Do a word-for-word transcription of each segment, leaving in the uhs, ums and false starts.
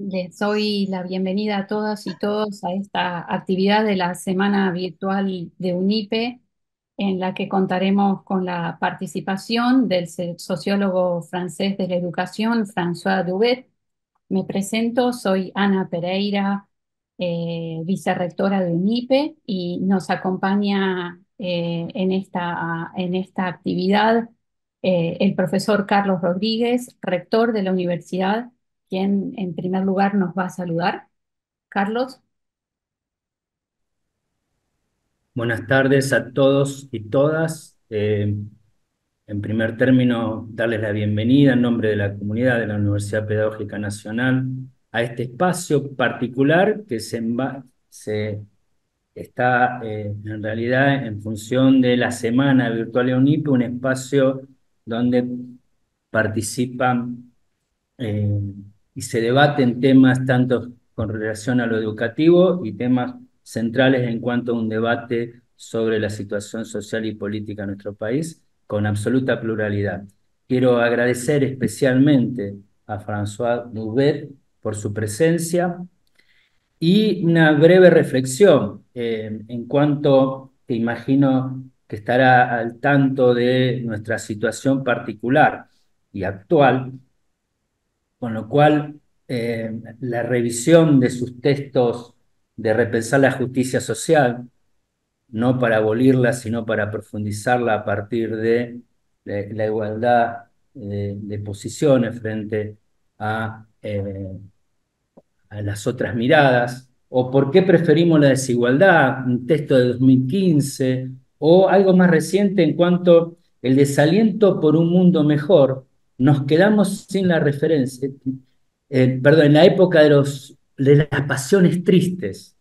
Les doy la bienvenida a todas y todos a esta actividad de la Semana Virtual de UNIPE, en la que contaremos con la participación del se- sociólogo francés de la educación, François Dubet. Me presento, soy Ana Pereira, eh, vicerrectora de UNIPE, y nos acompaña eh, en esta, en esta actividad eh, el profesor Carlos Rodríguez, rector de la universidad, quien en primer lugar nos va a saludar. Carlos. Buenas tardes a todos y todas. Eh, en primer término, darles la bienvenida en nombre de la comunidad de la Universidad Pedagógica Nacional a este espacio particular que se, enva- se está eh, en realidad en función de la Semana Virtual de UNIPE, un espacio donde participan eh, y se debaten temas tanto con relación a lo educativo y temas centrales en cuanto a un debate sobre la situación social y política en nuestro país con absoluta pluralidad. Quiero agradecer especialmente a François Dubet por su presencia y una breve reflexión eh, en cuanto, que imagino que estará al tanto de nuestra situación particular y actual, con lo cual eh, la revisión de sus textos de repensar la justicia social, no para abolirla, sino para profundizarla a partir de, de la igualdad eh, de posiciones frente a, eh, a las otras miradas, o por qué preferimos la desigualdad, un texto de dos mil quince, o algo más reciente en cuanto el desaliento por un mundo mejor. Nos quedamos sin la referencia, eh, perdón, en la época de, los, de las pasiones tristes,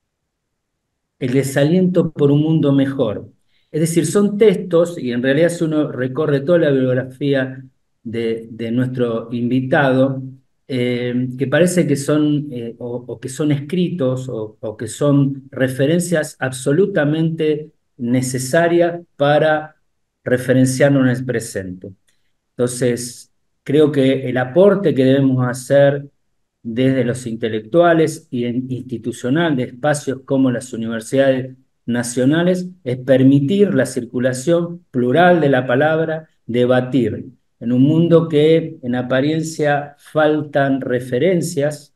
el desaliento por un mundo mejor. Es decir, son textos, y en realidad si uno recorre toda la biografía de, de nuestro invitado, eh, que parece que son, eh, o, o que son escritos, o, o que son referencias absolutamente necesarias para referenciarnos en el presente. Entonces, creo que el aporte que debemos hacer desde los intelectuales y en- institucional de espacios como las universidades nacionales es permitir la circulación plural de la palabra, debatir. En un mundo que en apariencia faltan referencias,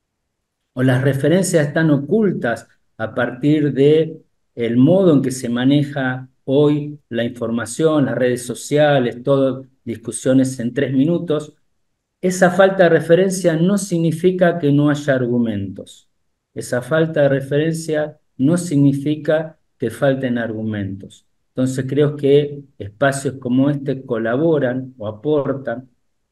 o las referencias están ocultas a partir de el modo en que se maneja hoy la información, las redes sociales, todo discusiones en tres minutos. Esa falta de referencia no significa que no haya argumentos. Esa falta de referencia no significa que falten argumentos. Entonces creo que espacios como este colaboran o aportan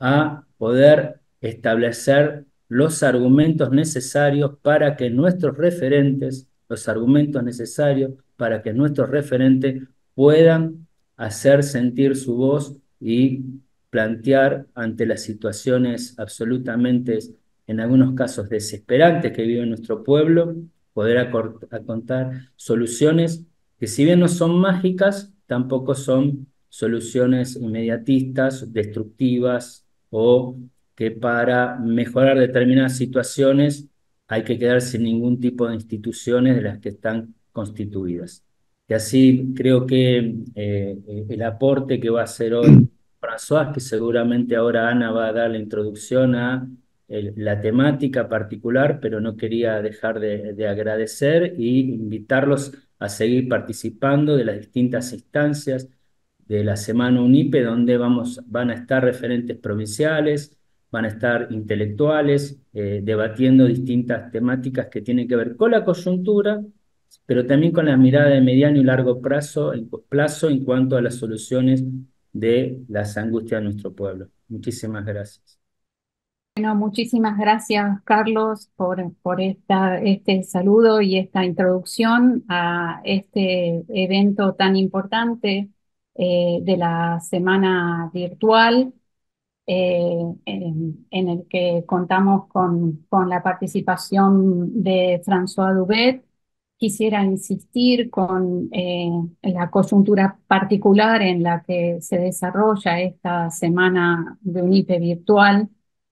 a poder establecer los argumentos necesarios para que nuestros referentes, los argumentos necesarios para que nuestros referentes puedan hacer sentir su voz y plantear ante las situaciones absolutamente, en algunos casos, desesperantes que vive nuestro pueblo, poder acor- a contar soluciones que si bien no son mágicas, tampoco son soluciones inmediatistas, destructivas o que para mejorar determinadas situaciones hay que quedar sin ningún tipo de instituciones de las que están constituidas. Y así creo que eh, el aporte que va a hacer hoy François, que seguramente ahora Ana va a dar la introducción a el- la temática particular, pero no quería dejar de, de agradecer y invitarlos a seguir participando de las distintas instancias de la Semana UNIPE, donde vamos, van a estar referentes provinciales, van a estar intelectuales, eh, debatiendo distintas temáticas que tienen que ver con la coyuntura, pero también con la mirada de mediano y largo plazo, en, plazo en cuanto a las soluciones de las angustias de nuestro pueblo. Muchísimas gracias. Bueno, muchísimas gracias, Carlos, por, por esta, este saludo y esta introducción a este evento tan importante eh, de la Semana Virtual, eh, en, en el que contamos con, con la participación de François Dubet. Quisiera insistir con eh, la coyuntura particular en la que se desarrolla esta Semana de UNIPE virtual,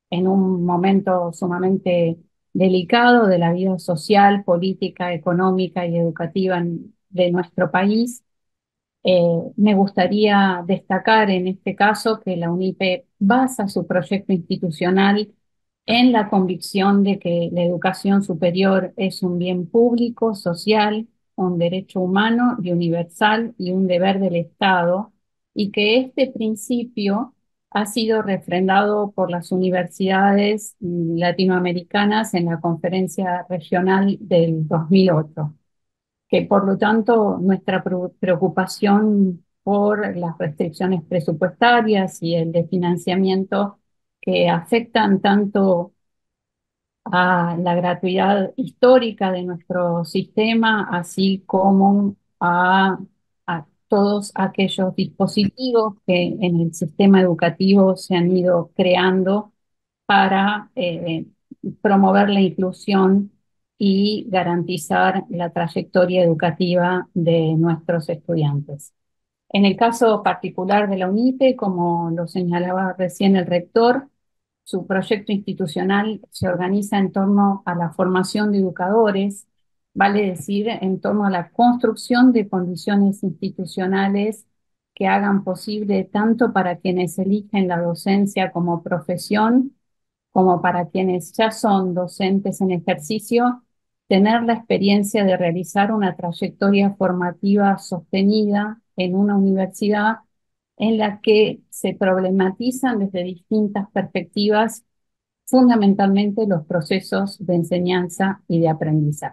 en un momento sumamente delicado de la vida social, política, económica y educativa en- de nuestro país. Eh, me gustaría destacar en este caso que la UNIPE basa su proyecto institucional en la convicción de que la educación superior es un bien público, social, un derecho humano y universal y un deber del Estado, y que este principio ha sido refrendado por las universidades latinoamericanas en la conferencia regional del dos mil ocho, que por lo tanto nuestra pro- preocupación por las restricciones presupuestarias y el de financiamiento que afectan tanto a la gratuidad histórica de nuestro sistema, así como a, a todos aquellos dispositivos que en el sistema educativo se han ido creando para eh, promover la inclusión y garantizar la trayectoria educativa de nuestros estudiantes. En el caso particular de la UNIPE, como lo señalaba recién el rector, su proyecto institucional se organiza en torno a la formación de educadores, vale decir, en torno a la construcción de condiciones institucionales que hagan posible tanto para quienes eligen la docencia como profesión, como para quienes ya son docentes en ejercicio, tener la experiencia de realizar una trayectoria formativa sostenida en una universidad en la que se problematizan desde distintas perspectivas fundamentalmente los procesos de enseñanza y de aprendizaje.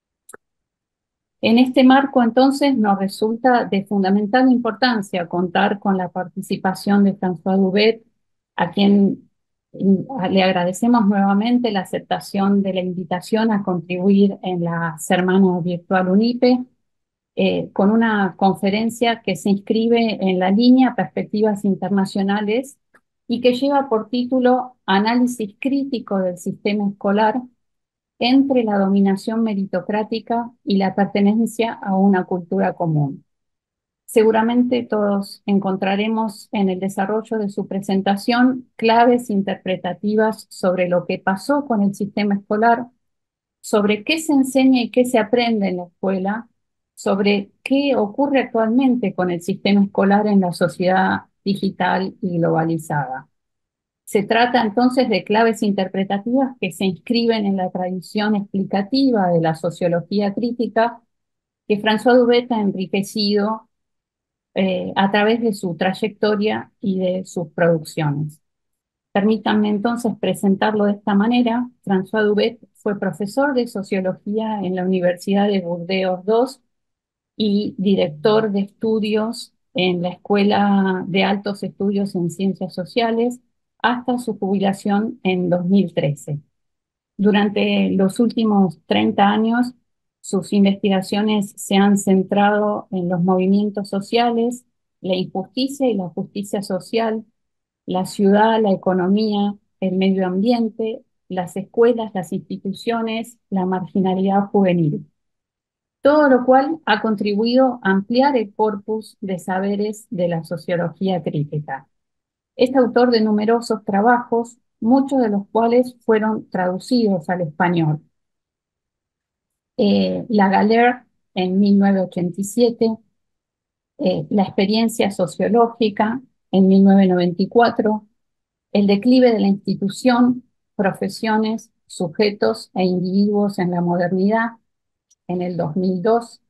En este marco, entonces, nos resulta de fundamental importancia contar con la participación de François Dubet, a quien mm, le agradecemos nuevamente la aceptación de la invitación a contribuir en la Semana Virtual UNIPE, eh, con una conferencia que se inscribe en la línea Perspectivas Internacionales y que lleva por título Análisis crítico del sistema escolar entre la dominación meritocrática y la pertenencia a una cultura común. Seguramente todos encontraremos en el desarrollo de su presentación claves interpretativas sobre lo que pasó con el sistema escolar, sobre qué se enseña y qué se aprende en la escuela, sobre qué ocurre actualmente con el sistema escolar en la sociedad digital y globalizada. Se trata entonces de claves interpretativas que se inscriben en la tradición explicativa de la sociología crítica que François Dubet ha enriquecido eh, a través de su trayectoria y de sus producciones. Permítanme entonces presentarlo de esta manera. François Dubet fue profesor de sociología en la Universidad de Burdeos dos y director de estudios en la Escuela de Altos Estudios en Ciencias Sociales hasta su jubilación en dos mil trece. Durante los últimos treinta años, sus investigaciones se han centrado en los movimientos sociales, la injusticia y la justicia social, la ciudad, la economía, el medio ambiente, las escuelas, las instituciones, la marginalidad juvenil. Todo lo cual ha contribuido a ampliar el corpus de saberes de la sociología crítica. Es autor de numerosos trabajos, muchos de los cuales fueron traducidos al español. Eh, La Galère en mil novecientos ochenta y siete, eh, La experiencia sociológica en mil novecientos noventa y cuatro, El declive de la institución, profesiones, sujetos e individuos en la modernidad en el dos mil dos,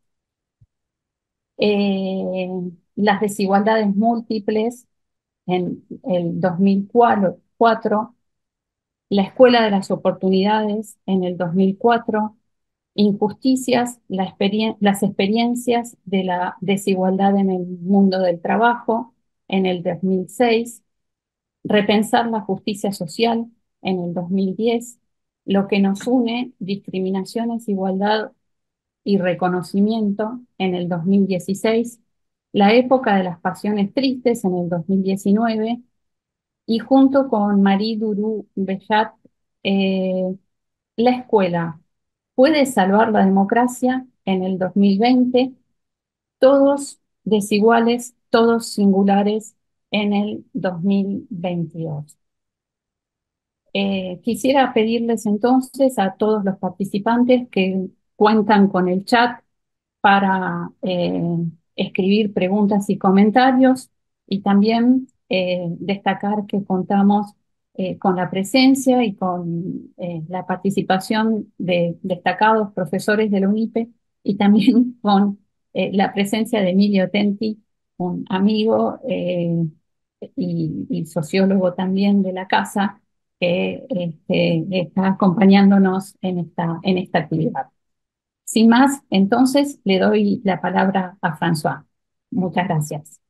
eh, Las desigualdades múltiples en el dos mil cuatro, La Escuela de las Oportunidades en el dos mil cuatro, Injusticias, la experien las experiencias de la desigualdad en el mundo del trabajo en el dos mil seis, Repensar la justicia social en el dos mil diez, Lo que nos une, discriminaciones, igualdad y reconocimiento en el dos mil dieciséis, La época de las pasiones tristes en el dos mil diecinueve, y junto con Marie Duru Bellat, eh, La escuela puede salvar la democracia en el dos mil veinte, Todos desiguales, todos singulares en el dos mil veintidós. Eh, quisiera pedirles entonces a todos los participantes que cuentan con el chat para eh, escribir preguntas y comentarios y también eh, destacar que contamos eh, con la presencia y con eh, la participación de destacados profesores de la UNIPE y también con eh, la presencia de Emilio Tenti, un amigo eh, y, y sociólogo también de la casa, que este, está acompañándonos en esta, en esta actividad. Sin más, entonces le doy la palabra a François. Muchas gracias.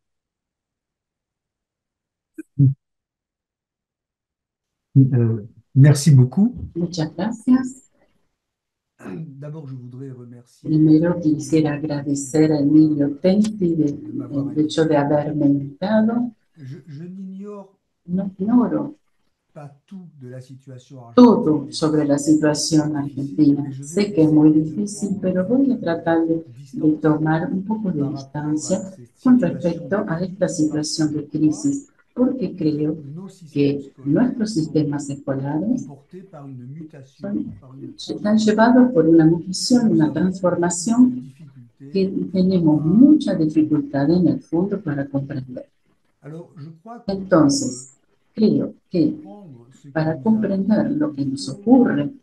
Euh, merci beaucoup. Muchas gracias. D'abord, je voudrais remercier Primero quisiera agradecer a Emilio Tenti de- de m'avoir el hecho de invité. haberme invitado. Je, je n'ignore No ignoro pas tout de la situation argentine todo et je sobre sais la qu'elle est situación difficile, argentina. mais je vais Sé que es muy essayer de difícil, prendre pero un voy peu a de tratar de, de distance tomar un poco de par rapport distancia à cette con situation de respecto a esta crise, parce que situación je de crois crisis, porque que creo nos systèmes que scolaires nuestros sont sistemas escolares emportés par une mutation, son, par une están transformation llevados por una que mutación, nous una avons beaucoup de transformación difficultés que tenemos à mucha comprendre. dificultad en el fondo para comprender. Alors, je crois que pour euh, Entonces, creo que comprendre ce qui para nous arrive, comprender lo que il nos faut ocurre,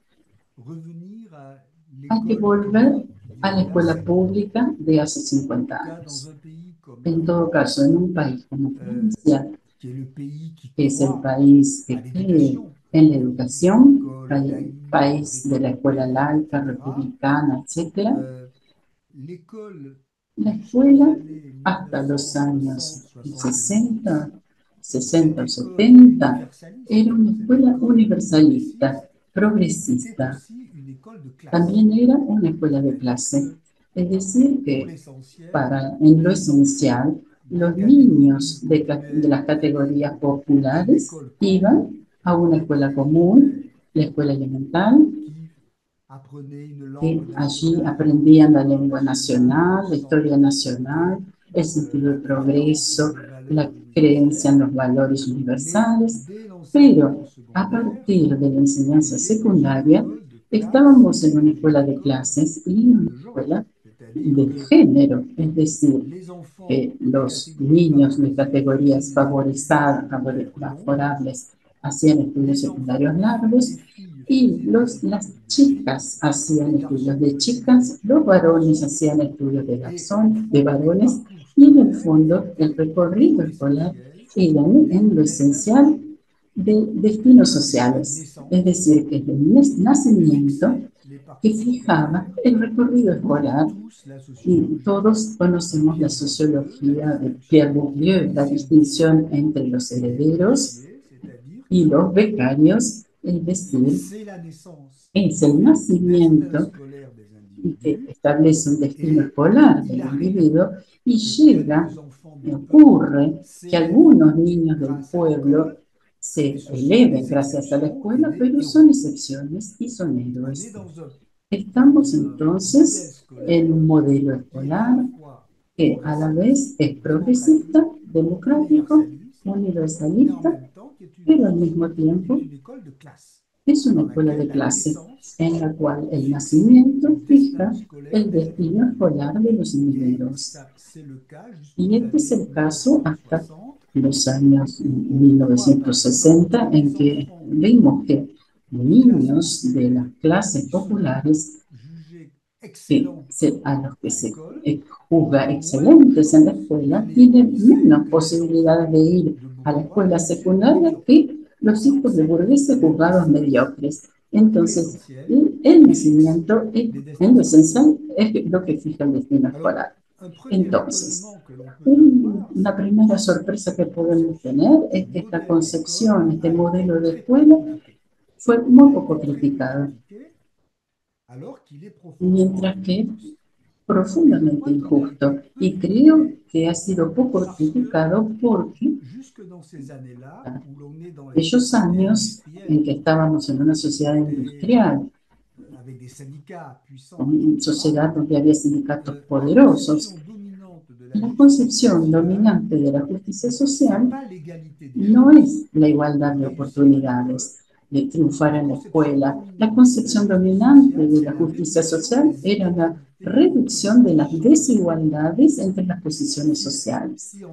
revenir à hay que l'école volver publique a la d'il y a escuela cinquante ans. pública de hace En cincuenta tout cas, dans años. un pays comme la En todo caso, France, en un país como euh, Francia, qui est le pays qui que es el croit país à que cree l'éducation, en la une educación, école país, laïque, país de la escuela républicaine, laica, et cetera, republicana, etcétera, euh, l'école la jusqu'aux escuela années hasta los años mille neuf cent soixante-soixante-dix sesenta, cette sesenta o école setenta, universaliste, era una cette escuela école universalista, progressiste, était progresista. aussi une école de classe. También era una escuela de C'est-à-dire clase. que Es decir, pour que l'essentiel, para, en lo les enfants esencial, des los catégories niños de, ca- de populaires las allaient categorías à populares l'école iban commune, a una escuela l'école común, élémentaire, la escuela elemental, qui apprenait une que langue allí nationale, aprendían la l'histoire lengua nationale, le nacional, la sens historia de nacional, progrès, el euh, sentido la del croyance dans progreso, les valeurs la creencia en universelles. los valores Mais universales, dès l'enseignement pero a secondaire, partir de la on enseñanza était dans une secundaria école de classe estábamos en et una dans une escuela de école clases y en una de genre. escuela C'est-à-dire de que género, es decir, les enfants que des los catégories niños de favorisées faisaient categorías des études favorizadas, favore- secondaires longues, favorables, hacían estudios les secundarios enfants, fi- les largos filles y faisaient des los, las études de filles, chicas hacían les estudios garçons de faisaient des chicas, los études de varones garçons. hacían estudios de Et au garzón, de fond, le varones, parcours y en el scolaire fondo el était, recorrido pour escolar l'essentiel, era des en lo destins esencial sociaux. de destinos La sociales, es naissance decir, que es el nas- nacimiento fixait les que parcours fijaba scolaires. el recorrido On connaît escolar. tous la Y sociologie todos de conocemos la Pierre Bourdieu, la sociología de distinction Pierre entre Bourdieu, la héritiers distinción entre los et herederos béquets, c'est-à-dire y que los becarios, es decir, c'est la naissance es qui el fait le destin nacimiento scolaire des que individus, establece un destino et escolar il del arrive individuo y que llega, quelques enfants du peuple ocurre que s'élèvent algunos niños del grâce à pueblo l'école, mais se ce sont eleven des gracias a la exceptions et escuela, des pero son héros. excepciones y son On est héroes. dans un, Estamos dans un modèle entonces en scolaire un modelo qui est à la escolar fois que a la progressiste, vez es progresista, démocratique, democrático, universaliste, mais en universalista, même temps qui est une, pero al soci- mismo qui est tiempo une école de classe, es una dans escuela de laquelle la clase naissance en la cual el fixe nacimiento le destin fija scolaire el des destino individus. escolar de los Et individuos. ça, c'est le cas Y jusqu'aux este es années el caso hasta mille neuf cent soixante, los años où on voit par exemple que mil novecientos sesenta, en les que enfants vimos que des classes niños de las populaires clases qui sont populares jugés que excellents se- a los que à se l'école eh, juzga ont moins de excelentes en la chances escuela d'aller au tienen lycée menos que les posibilidades enfants de ir de a la bourgeois escuela jugés secundaria médiocres. que los Donc hijos de c'est burgueses la juzgados naissance mediocres. qui, pour Entonces, l'essentiel, el, el fixe nacimiento es, les en destins lo scolaires. esencial es lo que fija el destino Alors, escolar. un premier Entonces, étonnement que l'on peut un- avoir, una c'est que primera sorpresa que cette podemos conception, tener ce es que esta modèle d'école concepción, este a été modelo de très peu escuela critiqué. fue Il muy a poco été très peu criticado, critiqué alors qu'il est profondément mientras que injuste. Et je profundamente crois qu'il a été injusto. peu Y creo critiqué que ha sido poco parce que criticado porque jusque dans ces années-là où l'on est dans les aquellos sociétés años en industrielles que estábamos en una où sociedad c'était euh, industrial, avec des syndicats puissants, una et cetera, sociedad donde había sindicatos euh, la poderosos, conception dominante de la la justice concepción sociale, dominante de la justicia c'est social pas l'égalité des no chances es la pour igualdad de réussir à l'école, oportunidades, de triunfar La en la conception escuela. La dominante de la concepción justice dominante sociale, de c'est la la justicia réduction social des era la inégalités entre les reducción de las positions sociales. desigualdades entre las posiciones Si, sociales. si en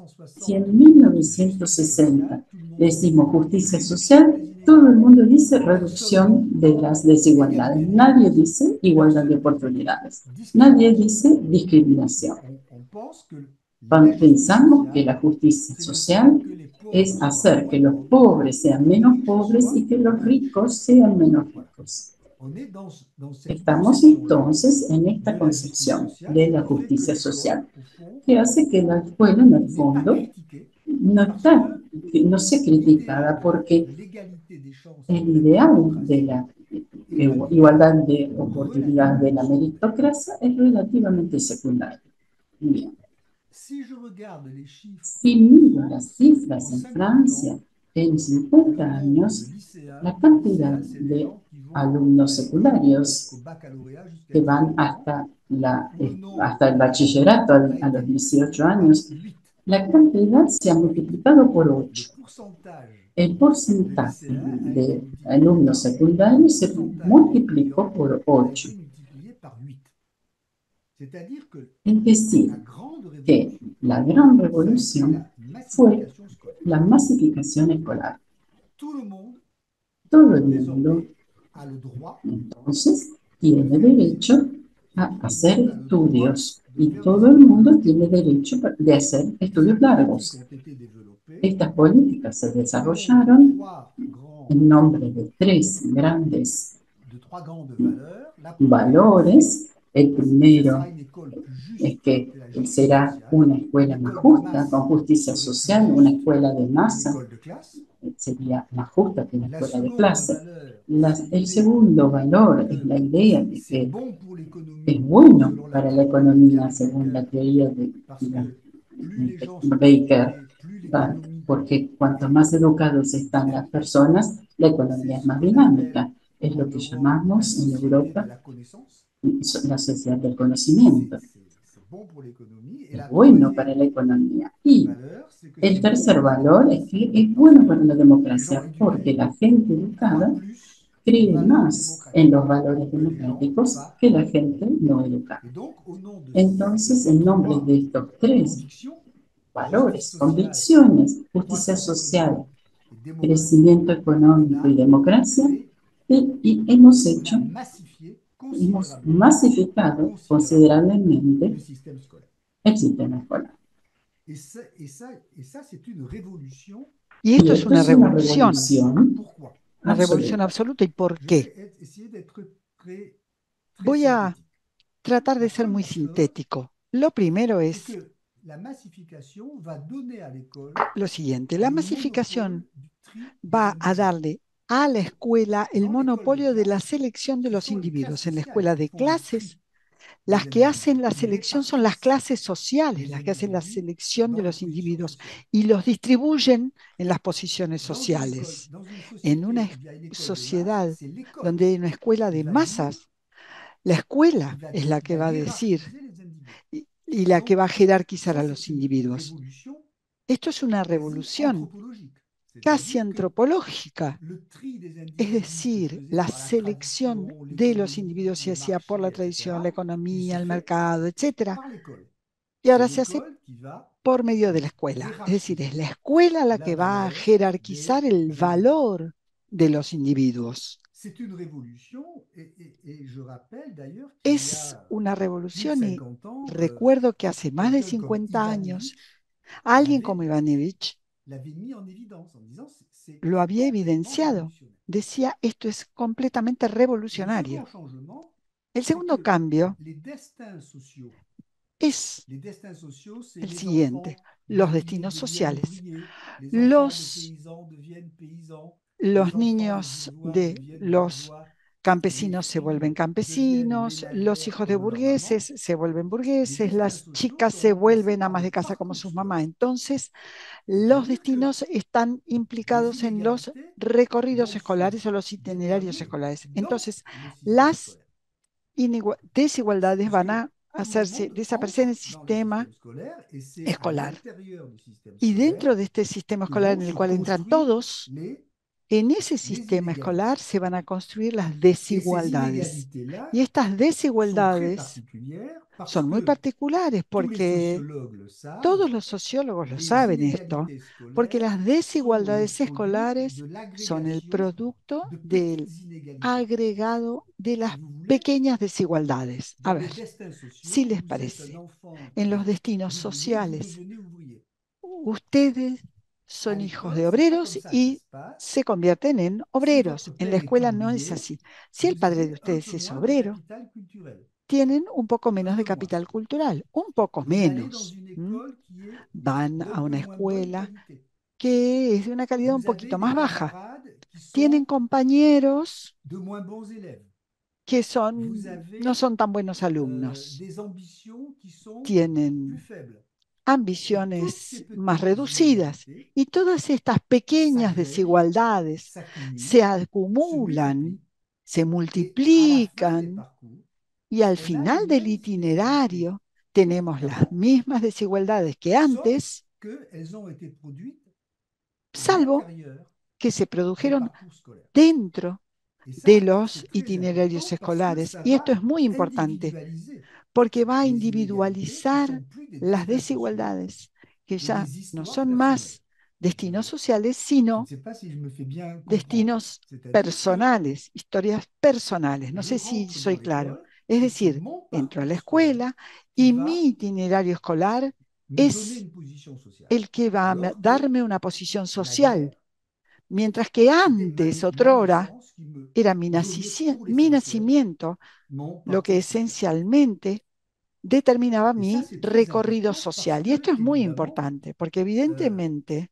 Si mille neuf cent soixante en on dit justice mil novecientos sesenta sociale, tout le monde decimos dit justicia réduction social, des todo el inégalités. mundo dice Personne reducción ne de dit las desigualdades. égalité des Nadie chances, dice igualdad de personne ne dit oportunidades. Nadie discrimination. dice discriminación. On, on pense que la Pan- justice Pensamos que sociale, la justicia c'est de faire social que les pauvres es soient hacer moins que los pauvres pobres et sean que les menos riches pobres y soient que los moins riches. ricos sean menos Voilà. ricos. On est dans, dans cette Estamos conception-là entonces en de esta la justice concepción sociale, de ce la qui fait que justicia l'école, social, au fond, que hace que la escuela en el n'est pas fondo critiquée no parce está, que que no sea l'idéal criticada de la- porque de l'égalité des chances et el de la ideal de méritocratie la est un igualdad idéal de oportunidades de la relativement secondaire. meritocracia es relativamente secundario. Bien. Si je regarde les chiffres Si en miro las France, cifras en en cinquante ans, Francia, en le cincuenta nombre de años, lycéens, la cantidad lycéens, c'est les de gens qui vont alumnos à l'école jusqu'au secundarios baccalauréat, jusqu'à que van dix-huit ans, hasta, la, où le nombre hasta el bachillerato a, a a été los dieciocho multiplié par años, huit. la cantidad se ha Par huit. multiplicado por Le ocho. pourcentage El de porcentaje lycéens a été de multiplié alumnos par huit. Le secundarios se pourcentage multiplicó d'étudiants por a ocho. été multiplié par huit. C'est-à-dire que Es decir, la grande que révolution, la gran ça a été revolución la fue massification scolaire. la masificación escolar. Tout le monde, Todo el mundo désormais, a le droit entonces de tiene faire des derecho études et a tout le hacer monde a le droit estudios de y faire des todo el études mundo longues. tiene derecho de hacer Ces estudios politiques largos. ont été développées Estas políticas se au nom de desarrollaron trois grands, en nombre de tres grandes de trois grandes valeurs. La première, c'est valores. El ce sera primero une école plus es juste, que c'est la justice será sociale. una Une escuela más école de justa, con masse justicia serait plus social, una juste escuela de qu'une masa école de classe. sería más justa que una La escuela de seconde clase. valeur, Las- c'est el l'idée segundo valor es que la idea de c'est que bon pour es l'économie bueno selon la para la théorie de economía, Gary según la Becker, teoría de, parce de que plus les gens sont Baker, éduqués, plus ah, l'économie porque cuanto est más educados están las dynamique. personas, la C'est economía es ce más qu'on appelle dinámica. Es en lo que Europe la llamamos en société de Europa la connaissance. la sociedad del C'est conocimiento. c'est- c'est bon pour l'économie. Et Es la bueno para la troisième economía. Y valeur, c'est que el c'est bon tercer pour la valor es que démocratie, es parce bueno para que la les gens democracia, porque éduqués la gente croient educada plus aux cree valeurs más en démocratiques los valores que les gens democráticos pas que la éduqués. gente no educada. Et donc, au nom de, de Entonces, ces en nombre de trois estos tres convictions, justice valores, sociale, convicciones, justicia croissance social, économique et démocratie, crecimiento on económico y a democracia, créé, y, y hemos on a hecho, massifié hemos considérablement, masificado considérablement considerablemente le système scolaire. el sistema escolar. Et ça, et ça, et ça c'est une révolution. Y Y esto es esto una es una revolución, revolución Pourquoi? una revolución absoluta. absoluta. ¿Y por Je qué? vais être- essayer d'être très, très Voy a synthétique. tratar de La ser muy première chose, sintético. Lo primero c'est es que la massification va donner à l'école lo siguiente. La le monopole masificación du tri des va a individus. darle a la escuela el Dans l'école de monopolio de la classe, selección de ce los sont les classes individuos. En la sociales escuela qui de font le clases, tri las des que individus. hacen la Ils selección son las répartissent clases sociales, les las que hacen la individus selección de dans les los positions individuos sociales. y los distribuyen en las posiciones Dans une école, sociales. dans une En société una où es- il y a une école de masse, sociedad c'est l'école donde hay una escuela qui de va dire, masas, la qui escuela va, es la qui que va va a decir hiérarchiser les individus. y, y Et la que donc, va a jerarquizar ça, a c'est los une individuos. révolution Esto es una quasi revolución anthropologique. casi C'est-à-dire que antropológica, le tri des es individus se decir, faisait la par la selección tradition, de los l'économie, individuos se le hacía por la marché, tradición, la et cetera. Il se economía, el fait mercado, etcétera, par l'école. y C'est ahora se hace l'école qui va por medio de la escuela. Es decir, es hiérarchiser la escuela la la que va a valeur jerarquizar des, el des individus. valor de los individuos. C'est une révolution, et, et- et je rappelle d'ailleurs qu'il y Es a una plus de revolución y cinquante ans, euh, recuerdo que hace más de quelqu'un comme cincuenta años, Ivanevich alguien como l'avait Ivanovich l'avait mis en évidence en disant c'est c'est lo había complètement evidenciado. révolutionnaire. Decía, esto es completamente Le revolucionario. second changement, El c'est segundo que cambio les destins sociaux, es les destins sociaux, c'est el les siguiente. enfants Los d'ouvriers destinos deviennent sociales. ouvriers, les enfants de Los, paysans deviennent paysans, los les enfants de niños bourgeois de deviennent los bourgeois, les campesinos se vuelven filles deviennent campesinos, los ménagères hijos de comme leur maman. burgueses se vuelven Les burgueses, destins las sociaux chicas sont se remplacés vuelven par amas des de casa como parcours sus mamás. scolaires. Entonces, los C'est-à-dire que destinos están les implicados en los inégalités recorridos vont se escolares o los itinerarios déployer escolares. dans Entonces, le système las scolaire. inigua- desigualdades Parce van que a tout le hacerse monde desaparecer en entre el dans le sistema système scolaire et c'est à escolar. l'intérieur du système Y scolaire dentro de este sistema que escolar vont en se el cual entran construire todos, les En ese les sistema inégalités. escolar se van a construir las Et ces desigualdades. inégalités-là Y estas sont très desigualdades particulières parce son muy que particulares tous les porque sociologues le savent, todos los sociólogos lo les saben esto, inégalités porque scolaires las sont le desigualdades produit escolares de son el l'agrégation producto de del petites inégalités. agregado de Si las vous voulez, pequeñas desigualdades. A dans les ver, destins sociaux, si les vous êtes un parece, enfant en los de- destinos d'ouvrier, vous sociales, devenez ouvrier. ustedes À son hijos l'école, de c'est pas comme obreros ça que ça y se passe. se convierten en Si obreros. votre En père la est escuela no es ouvrier, así. Si el vous padre de avez un ustedes peu es moins de obrero, capital culturel, tienen un poco menos un de peu moins. capital cultural, un poco Vous allez dans menos. une ¿m? école qui est Van d'un a peu una moins bonne escuela qualité. que es de una calidad un Vous avez poquito des más baja. camarades qui Tienen sont compañeros de moins bons élèves. que Vous son, no avez son tan buenos euh, alumnos, des ambitions qui sont plus tienen faibles. Et toutes ambiciones ces más petites reducidas. inégalités Y todas estas pequeñas s'agrègent, desigualdades s'accumulent, se se acumulan, multiplient. se Et à la fin des multiplican parcours, y al on a les final del mêmes inégalités itinerario tenemos las qu'avant, mismas desigualdades que sauf antes, qu'elles ont été produites à salvo l'intérieur que se des produjeron parcours scolaires. dentro Et ça, de c'est los très itinerarios important parce que escolares. ça Y esto va es muy importante individualiser porque va a les inégalités qui individualizar sont plus des las destins sociaux, desigualdades que mais ya des no histoires son personnelles. más destinos sociales, Je sino ne sais pas si je me fais bien comprendre. destinos C'est-à-dire que personales, historias personales. No je sé si rentre soy dans claro. l'école Es et c'est decir, mon entro a la parcours scolaire escuela qui y va mi itinerario escolar me donner es une position sociale. el que va a me- Alors que darme una posición social, naguère, mientras que c'était ma, antes, ma otrora, naissance qui me era mi, donnait nacici- pour mi l'essentiel nacimiento mon lo que parcours social. esencialmente determinaba Et ça, mi c'est très recorrido important parce social. Y que, esto es muy évidemment, importante porque euh, evidentemente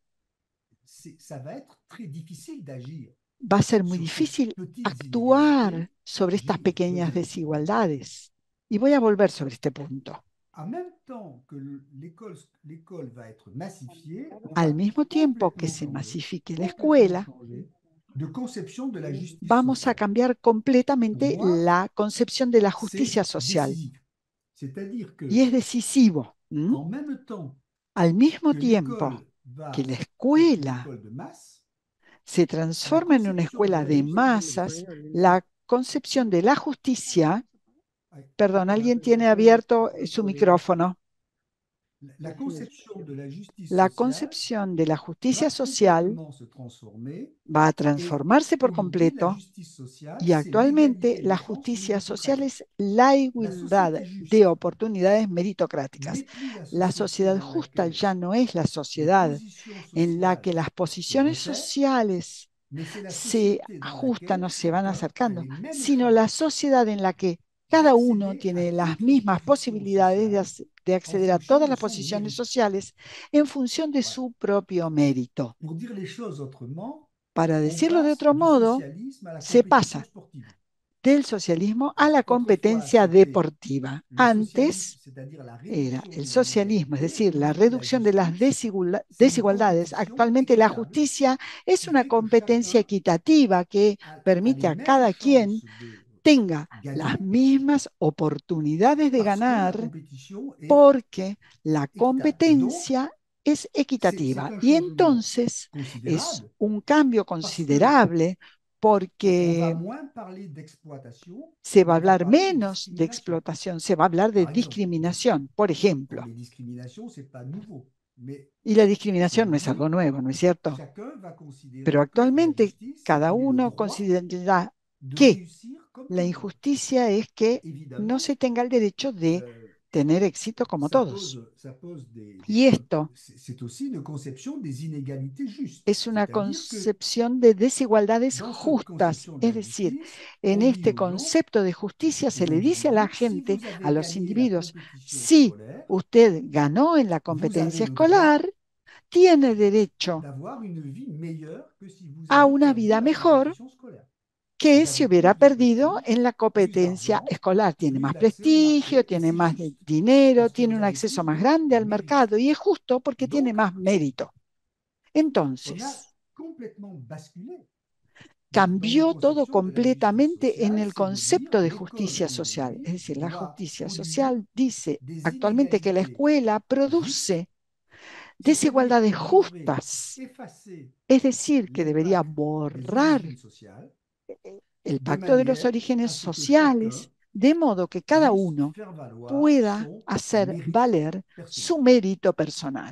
c'est- ça va être très difficile d'agir va a ser muy sur ces difícil petites actuar inégalités. sobre estas J'y pequeñas reviendrai. desigualdades. Y voy a volver sobre este punto. En même temps que le- l'école l'école va être massifiée, on Al va mismo tiempo que complètement se changer, masifique la complètement escuela, changer de conception de la justice vamos a sociale. cambiar Pour completamente moi, la concepción de la c'est justicia social. décisif. C'est-à-dire que, Y es decisivo. ¿m? en même temps Al mismo que tiempo l'école que va la être une escuela école de masse, se la transforma en una conception de escuela la de justice masas, sociale, la concepción de la justicia, ay, perdón, alguien tiene abierto eh, su micrófono. la- la conception de la justice La sociale concepción de la va justicia social complètement se transformer. va a Et transformarse por aujourd'hui, la completo justice sociale, y c'est actualmente l'égalité la des chances justicia social méritocratique. es la La igualdad société juste de oportunidades meritocráticas. n'est plus la La société sociedad dans justa laquelle ya no es la les sociedad positions en la que sociales las se posiciones resserrent, sociales mais c'est la se société dans ajustan laquelle o se van chacun a acercando, les mêmes sino chances la sociedad en la que cada uno d'accéder à tiene las toutes les mismas positions posibilidades de, sociales ac- de en acceder a fonction todas de las son posiciones mérite. sociales en función de Voilà. su propio mérito. Pour dire les choses autrement, Para on decirlo de passe otro du modo, socialisme à la se compétition pasa sportive. del socialismo a la Autrefois, competencia c'était deportiva. le socialisme, Antes c'est-à-dire la era réduction el des socialismo, es inégalités. decir, la Aujourd'hui, la reducción de las justice, desigula- c'est une desigualdades. compétition Actualmente la équitable justicia es qui una fait que competencia chacun equitativa que a, a permite les a mêmes cada quien chances de tenga las gagner mismas oportunidades de parce que la ganar compétition est porque la équitable. Et donc, competencia es c'est c'est equitativa. un Y changement entonces es considérable un cambio parce que considerable on va porque moins parler d'exploitation, se va a on va hablar parler de menos de discrimination. explotación, se va a hablar de Par exemple, discriminación, por bon, ejemplo. les discriminations, c'est pas nouveau, mais Y la discriminación no es algo aujourd'hui, nuevo, ¿no es cierto? chacun va considérer Pero que la actualmente justice, c'est cada qu'il ait le uno droit considera de que réussir comme tout la le monde. injusticia es que no Évidemment, se tenga el derecho de euh, tener éxito como ça todos. pose, ça pose des, Y des- un- esto c'est c'est aussi une conception des inégalités justes. es una C'est-à-dire que concepción de desigualdades dans cette justas. conception de Es la decir, justice, en on dit este aux gens, concepto de justicia se aux le dice a la individus, si gente, vous avez a los gagné la individuos, compétition si scolaire, usted ganó en la vous avez competencia le droit escolar, tiene derecho d'avoir une vie meilleure que si vous a avez una perdu vida la mejor compétition scolaire. que Vous si avez hubiera plus de perdido prestige, en la plus competencia d'argent, escolar. Tiene plus más d'accès au prestigio, marché, et tiene c'est más juste dinero, parce que tiene vous un avez acceso plus más de grande al mérite. mercado y es justo porque tiene Donc, más mérito. on a Entonces, complètement basculé dans, dans cambió nos todo conceptions de la justice completamente en sociale, el c'est de dire concepto de l'école justicia social. aujourd'hui Es decir, la doit justicia produire social dice des actualmente que la inégalités escuela justes produce desigualdades justas, es decir, que debería borrar el pacto de los orígenes sociales, de modo que cada uno pueda hacer valer su mérito personal.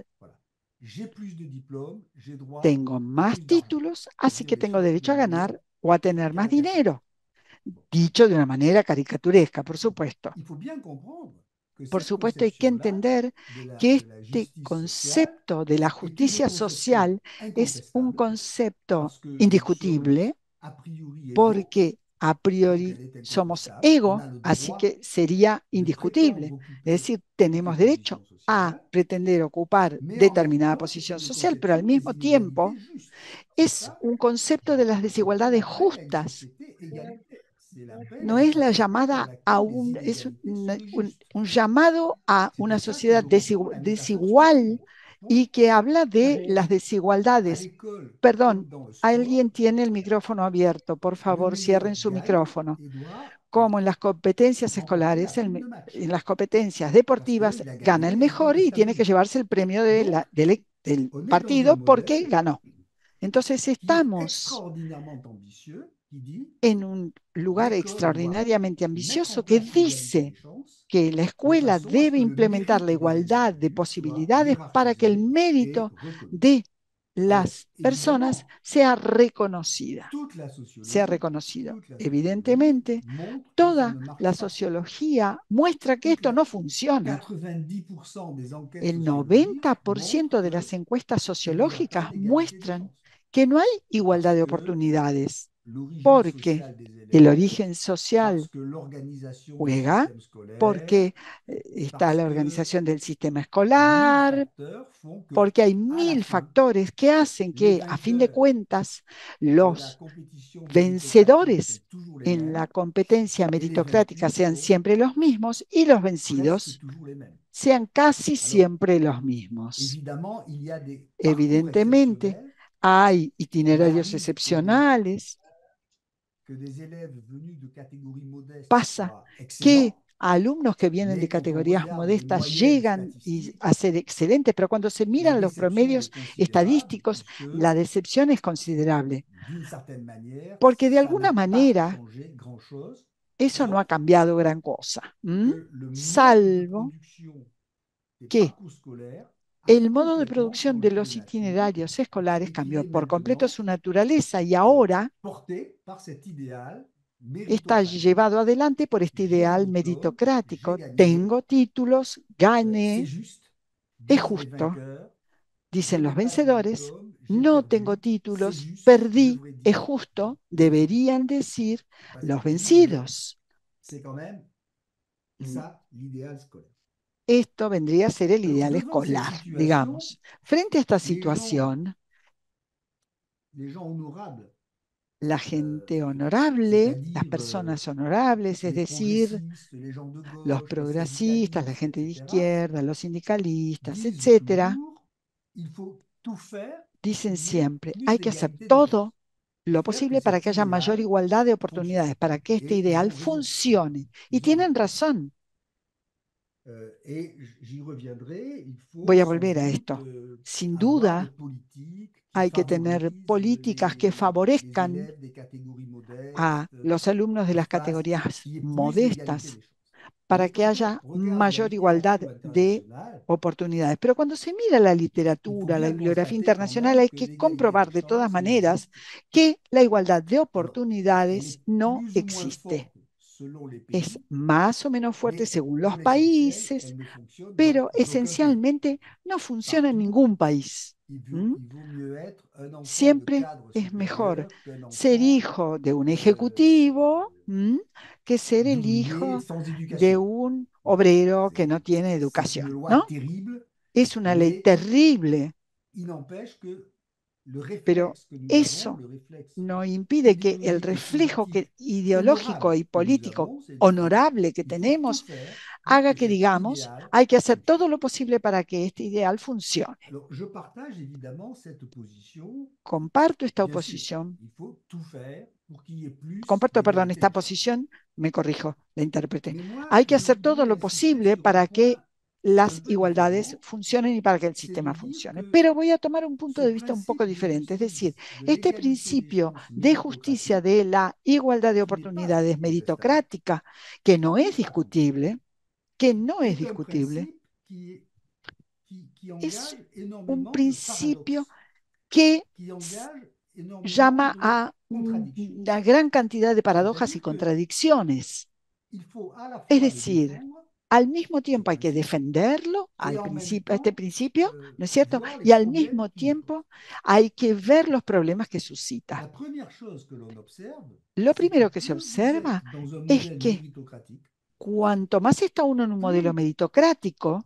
Tengo más títulos, así que tengo derecho a ganar o a tener más dinero. Dicho de una manera caricaturesca, por supuesto. Por supuesto, hay que entender que este concepto de la justicia social es un concepto indiscutible porque a priori somos ego, así que sería indiscutible. Es decir, tenemos derecho a pretender ocupar determinada posición social, pero al mismo tiempo es un concepto de las desigualdades justas. No es la llamada a un, es un, un, un llamado a una sociedad desigu, desigual y que habla de las desigualdades. Perdón, alguien tiene el micrófono abierto. Por favor, cierren su micrófono. Como en las competencias escolares, el, en las competencias deportivas, gana el mejor y tiene que llevarse el premio de la, del, del partido porque ganó. Entonces estamos en un lugar extraordinariamente ambicioso que dice que la escuela debe implementar la igualdad de posibilidades para que el mérito de las personas sea reconocida, sea reconocido. Evidentemente, toda la sociología muestra que esto no funciona. El noventa por ciento de las encuestas sociológicas muestran que no hay igualdad de oportunidades, porque el origen social juega, porque está la organización del sistema escolar, porque hay mil factores que hacen que, a fin de cuentas, los vencedores en la competencia meritocrática sean siempre los mismos y los vencidos sean casi siempre los mismos. Evidentemente, hay itinerarios excepcionales. Pasa que alumnos que vienen de categorías modestas llegan a ser excelentes, pero cuando se miran los promedios estadísticos, la decepción es considerable. Porque de alguna manera eso no ha cambiado gran cosa, ¿m? Salvo que el modo de producción de los itinerarios escolares cambió por completo su naturaleza y ahora está llevado adelante por este ideal meritocrático. Tengo títulos, gané, es justo, dicen los vencedores. No tengo títulos, perdí, es justo, deberían decir los vencidos. Esto vendría a ser el ideal escolar, digamos. Frente a esta situación, la gente honorable, las personas honorables, es decir, los progresistas, la gente de izquierda, los sindicalistas, etcétera, dicen siempre, hay que hacer todo lo posible para que haya mayor igualdad de oportunidades, para que este ideal funcione. Y tienen razón. Voy a volver a esto. Sin duda, hay que tener políticas que favorezcan a los alumnos de las categorías modestas para que haya mayor igualdad de oportunidades. Pero cuando se mira la literatura, la bibliografía internacional, hay que comprobar de todas maneras que la igualdad de oportunidades no existe. Es más o menos fuerte según los países, pero esencialmente no funciona en ningún país. ¿Mm? Siempre es mejor ser hijo de un ejecutivo ¿m? que ser el hijo de un obrero que no tiene educación, ¿no? Es una ley terrible, pero eso no impide que el reflejo que, ideológico y político honorable que tenemos haga que digamos, hay que hacer todo lo posible para que este ideal funcione. Comparto esta oposición. Comparto, perdón, esta posición, me corrijo, la interpreté. Hay que hacer todo lo posible para que las igualdades funcionen y para que el sistema funcione. Pero voy a tomar un punto de vista un poco diferente, es decir, este principio de justicia de la igualdad de oportunidades meritocrática, que no es discutible, que no es discutible, es un principio que llama a una gran cantidad de paradojas y contradicciones. Es decir, al mismo tiempo hay que defenderlo, al principio, este principio, ¿no es cierto? Y al mismo tiempo hay que ver los problemas que suscita. Lo primero que se observa es que cuanto más está uno en un modelo meritocrático,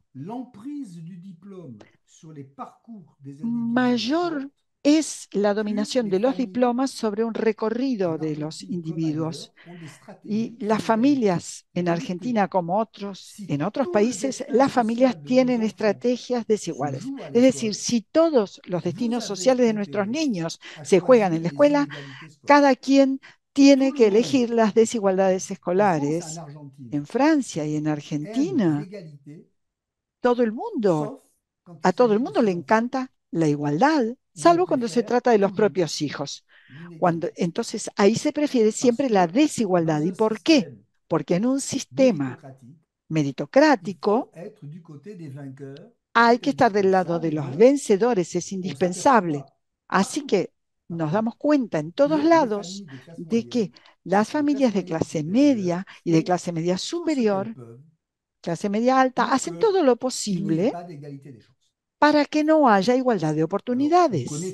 mayor es la dominación de los diplomas sobre un recorrido de los individuos. Y las familias en Argentina, como otros, en otros países, las familias tienen estrategias desiguales. Es decir, si todos los destinos sociales de nuestros niños se juegan en la escuela, cada quien tiene que elegir las desigualdades escolares. En Francia y en Argentina, todo el mundo, a todo el mundo le encanta la igualdad, salvo cuando se trata de los propios hijos. Cuando, entonces, ahí se prefiere siempre la desigualdad. ¿Y por qué? Porque en un sistema meritocrático hay que estar del lado de los vencedores, es indispensable. Así que nos damos cuenta en todos lados de que las familias de clase media y de clase media superior, clase media alta, hacen todo lo posible para que no haya igualdad de oportunidades.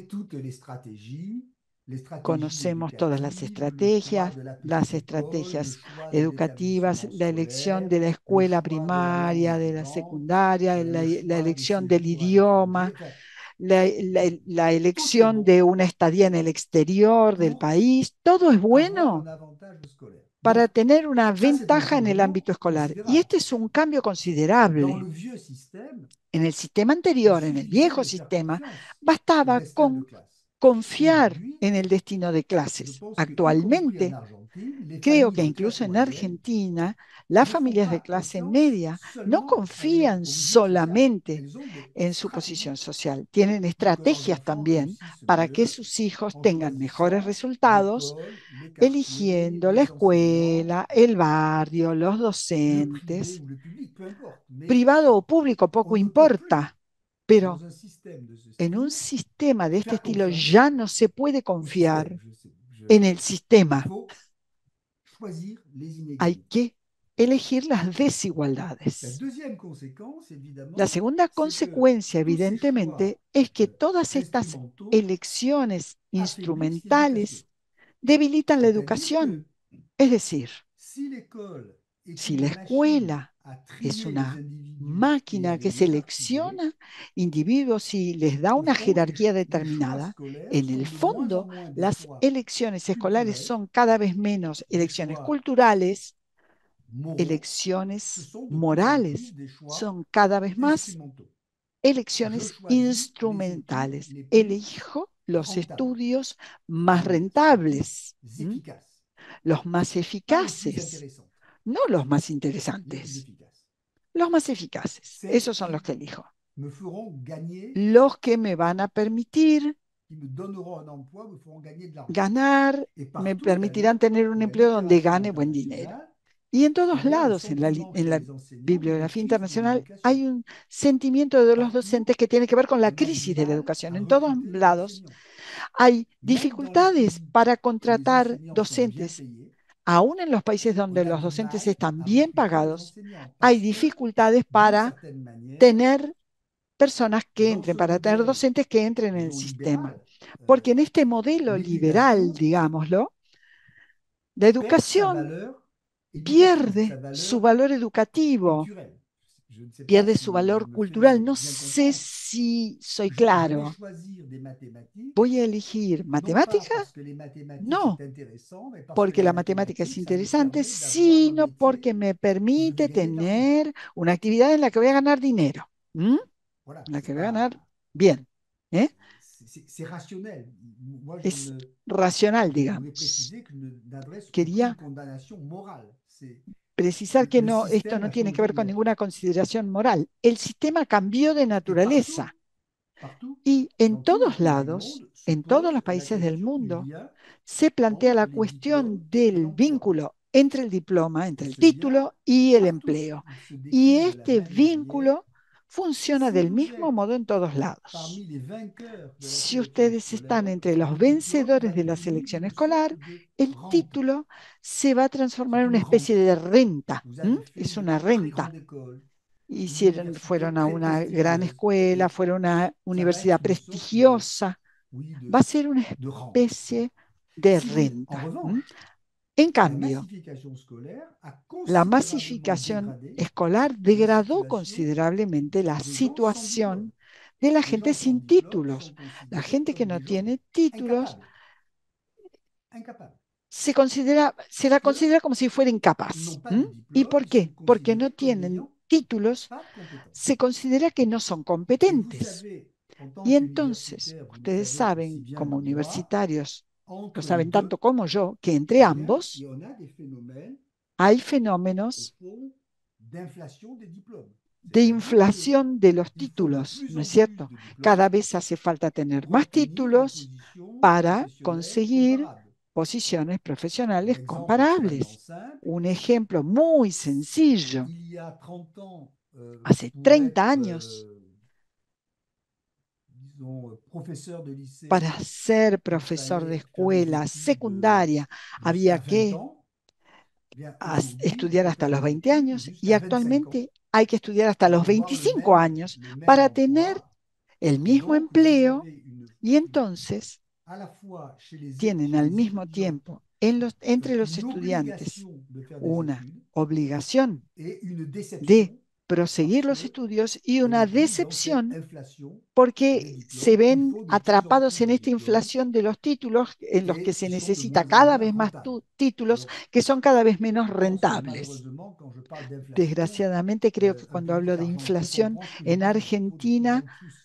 Conocemos todas las estrategias, las estrategias educativas, la elección de la escuela primaria, de la secundaria, la, la elección del idioma, la, la, la elección de una estadía en el exterior del país. Todo es bueno para tener una ventaja en el ámbito escolar. Y este es un cambio considerable. En el sistema anterior, en el viejo sistema, bastaba con confiar en el destino de clases. Actualmente, creo que incluso en Argentina, las familias de clase media no confían solamente en su posición social, tienen estrategias también para que sus hijos tengan mejores resultados, eligiendo la escuela, el barrio, los docentes, privado o público, poco importa, pero en un sistema de este estilo ya no se puede confiar en el sistema. Hay que elegir las desigualdades. La segunda consecuencia, evidentemente, es que todas estas elecciones instrumentales debilitan la educación. Es decir, si la escuela es una máquina que selecciona individuos y les da una jerarquía determinada, en el fondo las elecciones escolares son cada vez menos elecciones culturales, elecciones morales, son cada vez más elecciones instrumentales. Elijo los estudios más rentables, ¿m? Los más eficaces, no los más interesantes, los más eficaces. Esos son los que elijo. Los que me van a permitir ganar, me permitirán tener un empleo donde gane buen dinero. Y en todos lados, en la, en la bibliografía internacional, hay un sentimiento de los docentes que tiene que ver con la crisis de la educación. En todos lados hay dificultades para contratar docentes. Aún en los países donde los docentes están bien pagados, hay dificultades para tener personas que entren, para tener docentes que entren en el sistema. Porque en este modelo liberal, digámoslo, la educación pierde su valor educativo, pierde su valor cultural. No sé si soy claro. ¿Voy a elegir matemática? No, porque la matemática es interesante, sino porque me permite tener una actividad en la que voy a ganar dinero, ¿m? En la que voy a ganar bien, ¿eh? Es racional, digamos. Quería precisar que no, esto no tiene que ver con ninguna consideración moral. El sistema cambió de naturaleza y en todos lados, en todos los países del mundo, se plantea la cuestión del vínculo entre el diploma, entre el título y el empleo. Y este vínculo funciona del mismo modo en todos lados. Si ustedes están entre los vencedores de la selección escolar, el título se va a transformar en una especie de renta. ¿Mm? Es una renta. Hicieron, fueron a una gran escuela, fueron a una universidad prestigiosa. Va a ser una especie de renta. ¿Mm? En cambio, la masificación escolar degradó considerablemente la situación de la gente sin títulos. La gente que no tiene títulos se, considera, se la considera como si fuera incapaz. ¿Mm? ¿Y por qué? Porque no tienen títulos, se considera que no son competentes. Y entonces, ustedes saben, como universitarios, lo saben tanto como yo, que entre ambos hay fenómenos de inflación de los títulos, ¿no es cierto? Cada vez hace falta tener más títulos para conseguir posiciones profesionales comparables. Un ejemplo muy sencillo. Hace treinta años, para ser profesor de escuela secundaria había que estudiar hasta los veinte años y actualmente hay que estudiar hasta los veinticinco años para tener el mismo empleo y entonces tienen al mismo tiempo en los, entre los estudiantes una obligación de proseguir los estudios y una decepción porque se ven atrapados en esta inflación de los títulos en los que se necesita cada vez más títulos que son cada vez menos rentables. Desgraciadamente creo que cuando hablo de inflación en Argentina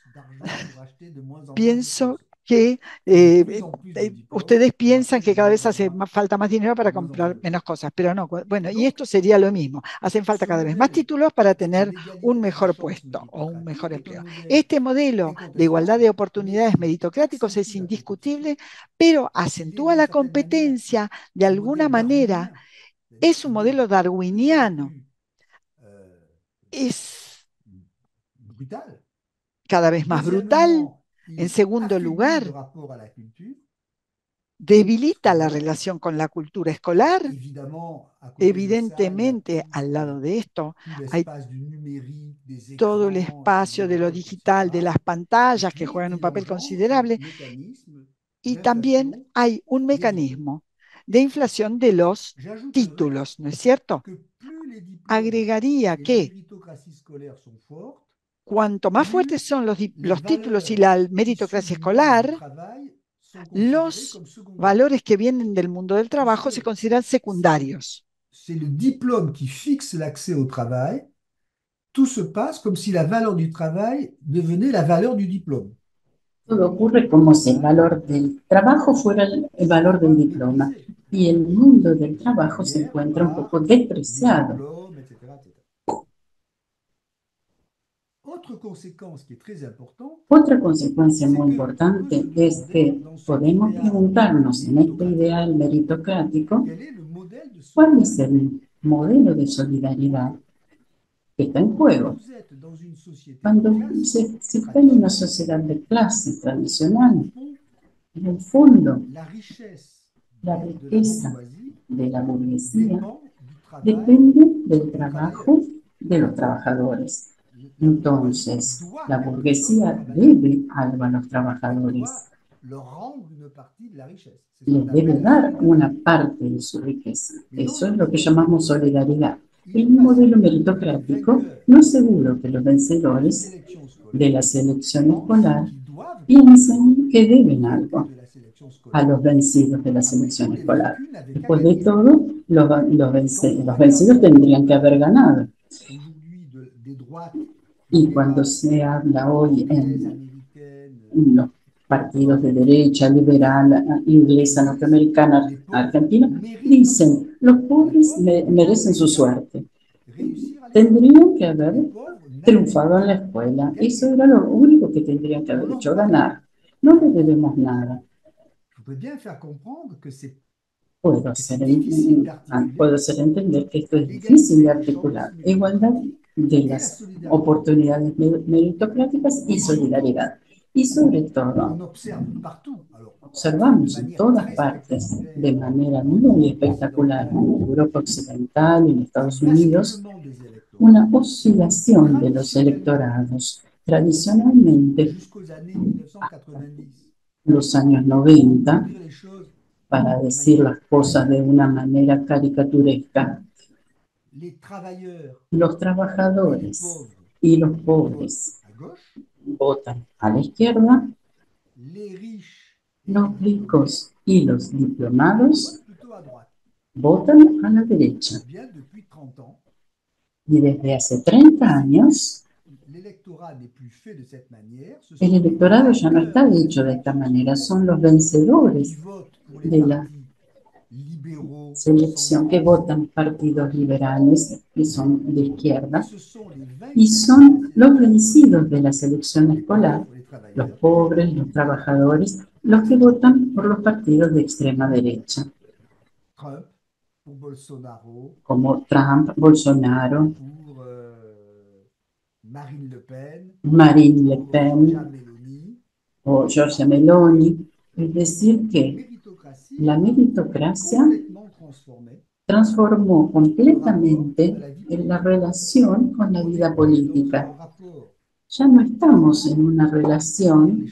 pienso que eh, eh, ustedes piensan que cada vez hace más, falta más dinero para comprar menos cosas, pero no. Bueno, y esto sería lo mismo. Hacen falta cada vez más títulos para tener un mejor puesto o un mejor empleo. Este modelo de igualdad de oportunidades meritocráticos es indiscutible, pero acentúa la competencia de alguna manera. Es un modelo darwiniano. Es cada vez más brutal. En segundo lugar, debilita la relación con la cultura escolar. Evidentemente, al lado de esto, hay todo el espacio de lo digital, de las pantallas que juegan un papel considerable. Y también hay un mecanismo de inflación de los títulos, ¿no es cierto? Agregaría que cuanto más fuertes son los, los títulos y la meritocracia escolar, los valores que vienen del mundo del trabajo se consideran secundarios. C'est le diplôme qui fixe l'accès au travail. Tout se passe comme si la valeur du travail devenait la valeur du diplôme. Todo ocurre como si el valor del trabajo fuera el, el valor del diploma. Y el mundo del trabajo se encuentra un poco despreciado. Otra consecuencia muy importante es que podemos preguntarnos en este ideal meritocrático cuál es el modelo de solidaridad que está en juego. Cuando se, se está en una sociedad de clase tradicional, en el fondo, la riqueza de la burguesía depende del trabajo de los trabajadores. Entonces, la burguesía debe algo a los trabajadores. Les debe dar una parte de su riqueza. Eso es lo que llamamos solidaridad. El modelo meritocrático no es seguro que los vencedores de la selección escolar piensen que deben algo a los vencidos de la selección escolar. Después de todo, los, los, vence, los vencidos tendrían que haber ganado. Y cuando se habla hoy en, en los partidos de derecha, liberal, inglesa, norteamericana, argentina, dicen, los pobres me- merecen su suerte. Tendrían que haber triunfado en la escuela. Eso era lo único que tendrían que haber hecho, ganar. No les debemos nada. Puedo hacer, en- ah, puedo hacer entender que esto es difícil de articular. Igualdad de las oportunidades mer- meritocráticas y solidaridad. Y sobre todo, observamos en todas partes, de manera muy espectacular, en Europa Occidental y en Estados Unidos, una oscilación de los electorados. Tradicionalmente, hasta los años noventa, para decir las cosas de una manera caricaturesca, los trabajadores y los pobres votan a la izquierda, los ricos y los diplomados votan a la derecha. Y desde hace treinta años, el electorado ya no está hecho de esta manera, son los vencedores de la selección que votan partidos liberales, que son de izquierda, y son los vencidos de la selección escolar, los pobres, los trabajadores, los que votan por los partidos de extrema derecha, como Trump, Bolsonaro, Marine Le Pen o Giorgia Meloni. Es decir, que la meritocracia transformó completamente en la relación con la vida política. Ya no estamos en una relación,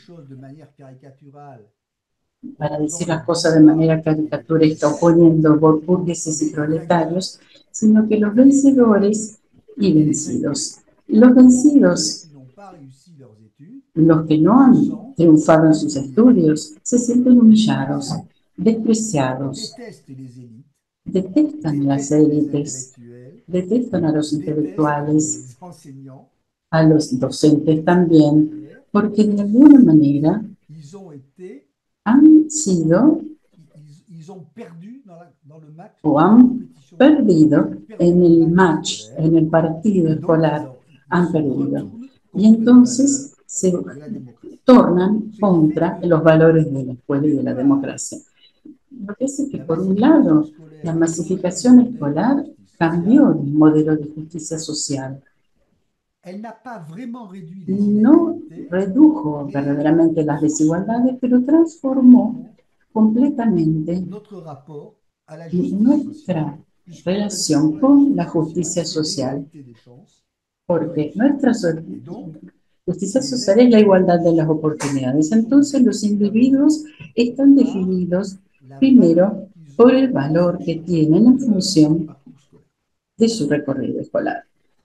para decir las cosas de manera caricaturesca, oponiendo burgueses y proletarios, sino que los vencedores y vencidos. Los vencidos, los que no han triunfado en sus estudios, se sienten humillados, despreciados, detestan las élites, detestan a los intelectuales, a los docentes también, porque de alguna manera han sido o han perdido en el match, en el partido escolar, han perdido. Y entonces se tornan contra los valores de la escuela y de la democracia. Lo que hace que, por un lado, la masificación escolar cambió el modelo de justicia social. No redujo verdaderamente las desigualdades, pero transformó completamente nuestra relación con la justicia social, porque nuestra so- justicia social es la igualdad de las oportunidades. Entonces los individuos están definidos primero por el valor que tienen en función de su recorrido escolar.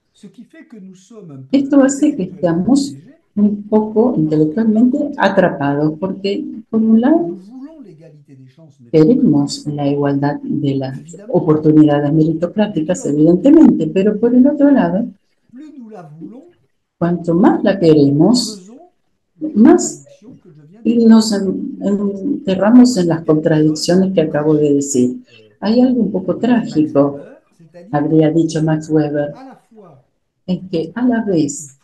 Esto hace que estamos un poco intelectualmente atrapados, porque por un lado queremos la igualdad de las oportunidades meritocráticas, evidentemente, pero por el otro lado, cuanto más la queremos, más nos en- enterramos en las contradicciones que acabo de decir. Hay algo un poco trágico, habría dicho Max Weber, es que a la vez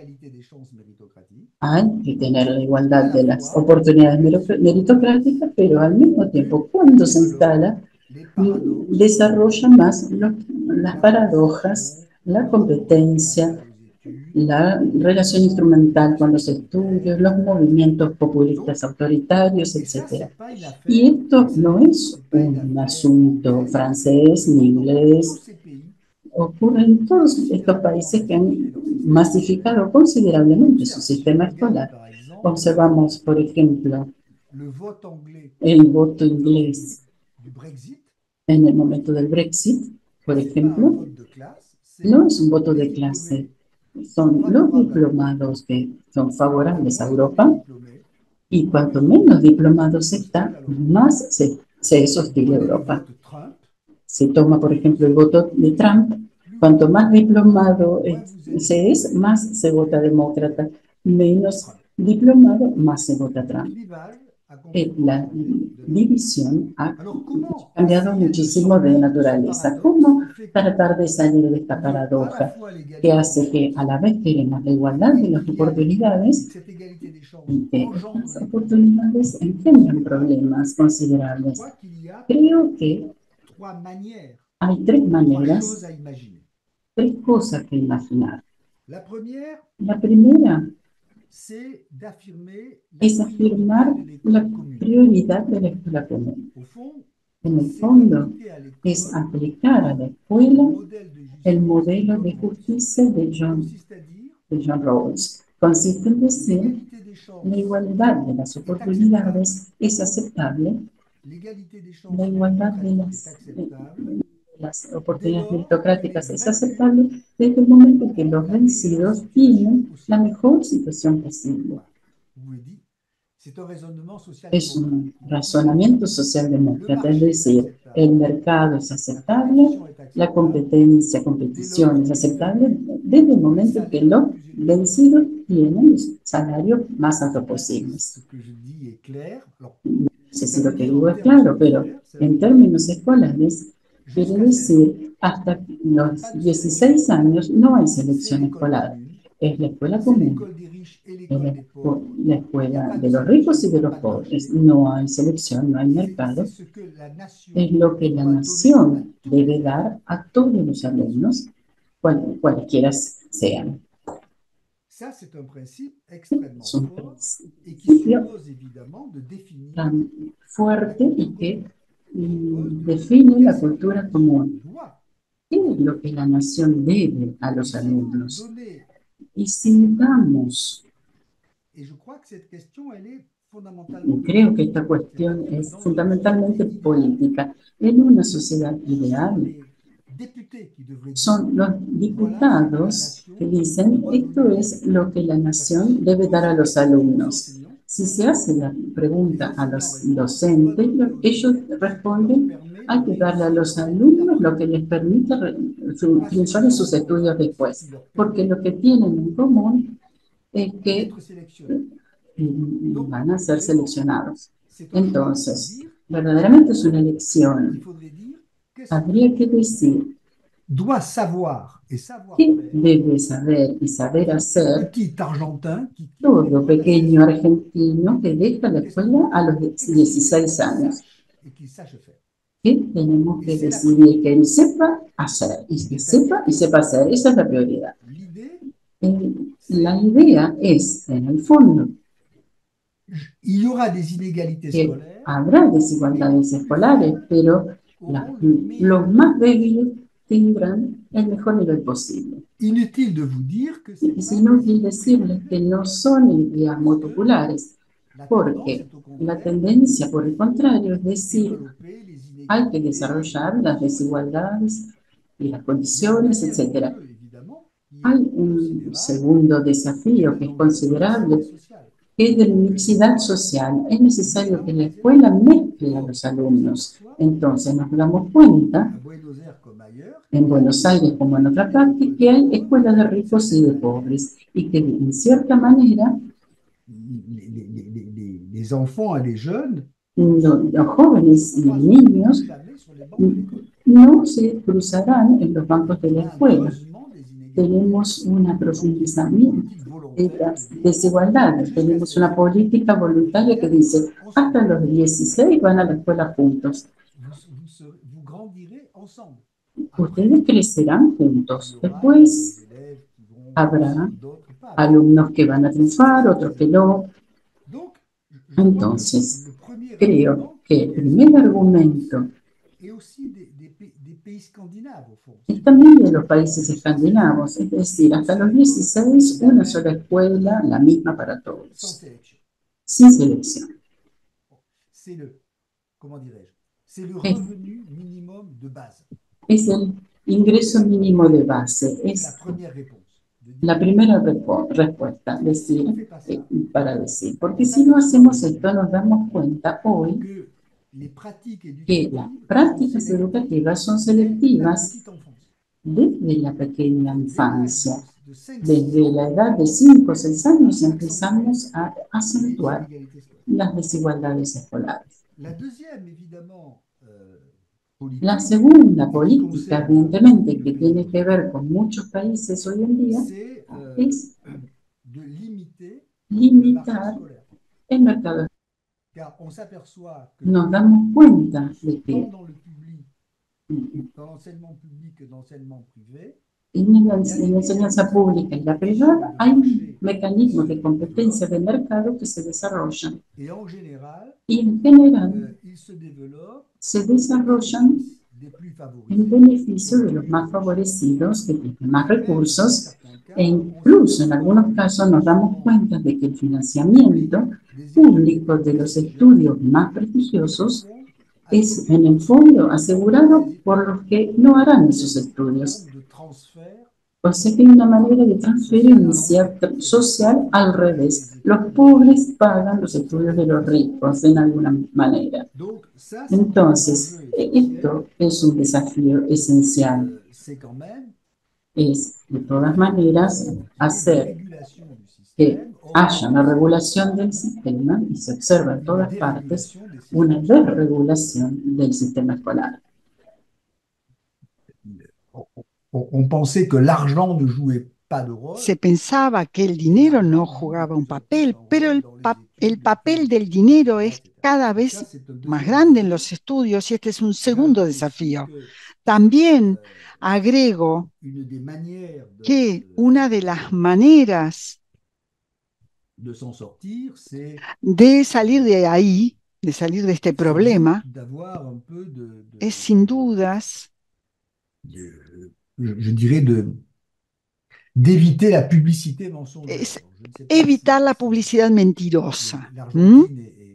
hay que tener la igualdad de las oportunidades mero- meritocráticas, pero al mismo tiempo, cuando se instala, mm, desarrolla más lo- las paradojas, la competencia, la relación instrumental con los estudios, los movimientos populistas autoritarios, etcétera. Y esto no es un asunto francés ni inglés, ocurre en todos estos países que han masificado considerablemente su sistema escolar. Observamos, por ejemplo, el voto inglés en el momento del Brexit, por ejemplo, no es un voto de clase, son los diplomados que son favorables a Europa, y cuanto menos diplomados está, más se, se es hostil a Europa. Se toma, por ejemplo, el voto de Trump, cuanto más diplomado es- se es, más se vota demócrata, menos diplomado más el Botatran. Eh, la división ha cambiado muchísimo de naturaleza. ¿Cómo tratar de salir de esta paradoja que hace que a la vez queremos la igualdad de las oportunidades y que estas oportunidades engendran problemas considerables? Creo que hay tres maneras, tres cosas que imaginar. La primera es afirmar la prioridad de la escuela común. En el fondo, es aplicar a la escuela el modelo de justicia de John, de John Rawls. Consiste en decir, la igualdad de las oportunidades es aceptable, la igualdad de las, de las oportunidades meritocráticas es aceptable desde el momento en que los vencidos tienen la mejor situación posible. Es un razonamiento socialdemócrata, es decir, el mercado es aceptable, la competencia, competición es aceptable desde el momento en que los vencidos tienen los salarios más altos posibles. No sé si lo que digo es claro, pero en términos escolares, quiere decir, hasta los dieciséis años no hay selección escolar, es la escuela común. En la escuela de los ricos y de los pobres. No hay selección, no hay mercado. Es lo que la nación debe dar a todos los alumnos, cual, cualquiera sean. Es un principio tan fuerte y que mm, define la cultura común. ¿Qué es lo que la nación debe a los alumnos? Y si damos Y creo que esta cuestión es fundamentalmente política. En una sociedad ideal, son los diputados que dicen esto es lo que la nación debe dar a los alumnos. Si se hace la pregunta a los docentes, ellos responden hay que darle a los alumnos lo que les permite triunfar en sus estudios después, porque lo que tienen en común es que van a ser seleccionados. Entonces, verdaderamente es una elección. Habría que decir que debe saber y saber hacer todo pequeño argentino que deja la escuela a los dieciséis años. ¿Qué tenemos que decidir? Que él sepa hacer, y que sepa y sepa hacer. Esa es la prioridad. Eh, la idea es, en el fondo, que habrá desigualdades escolares, pero la, los más débiles tendrán el mejor nivel posible. Es inútil decirles que no son ideas muy populares, porque la tendencia, por el contrario, es decir, hay que desarrollar las desigualdades y las condiciones, etcétera. Hay un segundo desafío que es considerable, que es de la mixidad social. Es necesario que la escuela mezcle a los alumnos. Entonces nos damos cuenta, en Buenos Aires como en otra parte, que hay escuelas de ricos y de pobres, y que en cierta manera los jóvenes y los niños no se cruzarán en los bancos de la escuela. Tenemos un aprofundizamiento de las desigualdades. Tenemos una política voluntaria que dice hasta los dieciséis van a la escuela juntos. Ustedes crecerán juntos. Después habrá alumnos que van a triunfar, otros que no. Entonces, creo que el primer argumento es también de los países escandinavos, es decir, hasta los dieciséis, una sola escuela, la misma para todos, sin selección. Es, es el ingreso mínimo de base, es la primera respuesta, decir, eh, para decir, porque si no hacemos esto nos damos cuenta hoy que las prácticas educativas son selectivas desde la pequeña infancia. Desde la edad de cinco o seis años empezamos a acentuar las desigualdades escolares. La segunda política, evidentemente, que tiene que ver con muchos países hoy en día, es limitar el mercado. Nos damos cuenta de que en la, en la enseñanza pública y la privada hay mecanismos de competencia de mercado que se desarrollan y en general se desarrollan en beneficio de los más favorecidos, que tienen más recursos, e incluso en algunos casos nos damos cuenta de que el financiamiento público de los estudios más prestigiosos es en el fondo asegurado por los que no harán esos estudios. O sea que hay una manera de transferencia social al revés. Los pobres pagan los estudios de los ricos de alguna manera. Entonces, esto es un desafío esencial. Es, de todas maneras, hacer que haya una regulación del sistema y se observa en todas partes una desregulación del sistema escolar. Se pensaba que el dinero no jugaba un papel, pero el, pa el papel del dinero es cada vez más grande en los estudios y este es un segundo desafío. También agrego que una de las maneras de salir de ahí, de salir de este problema, es sin dudas, je dirais, de d'éviter la publicité mensongère. Es evitar la publicidad mentirosa. ¿Mm?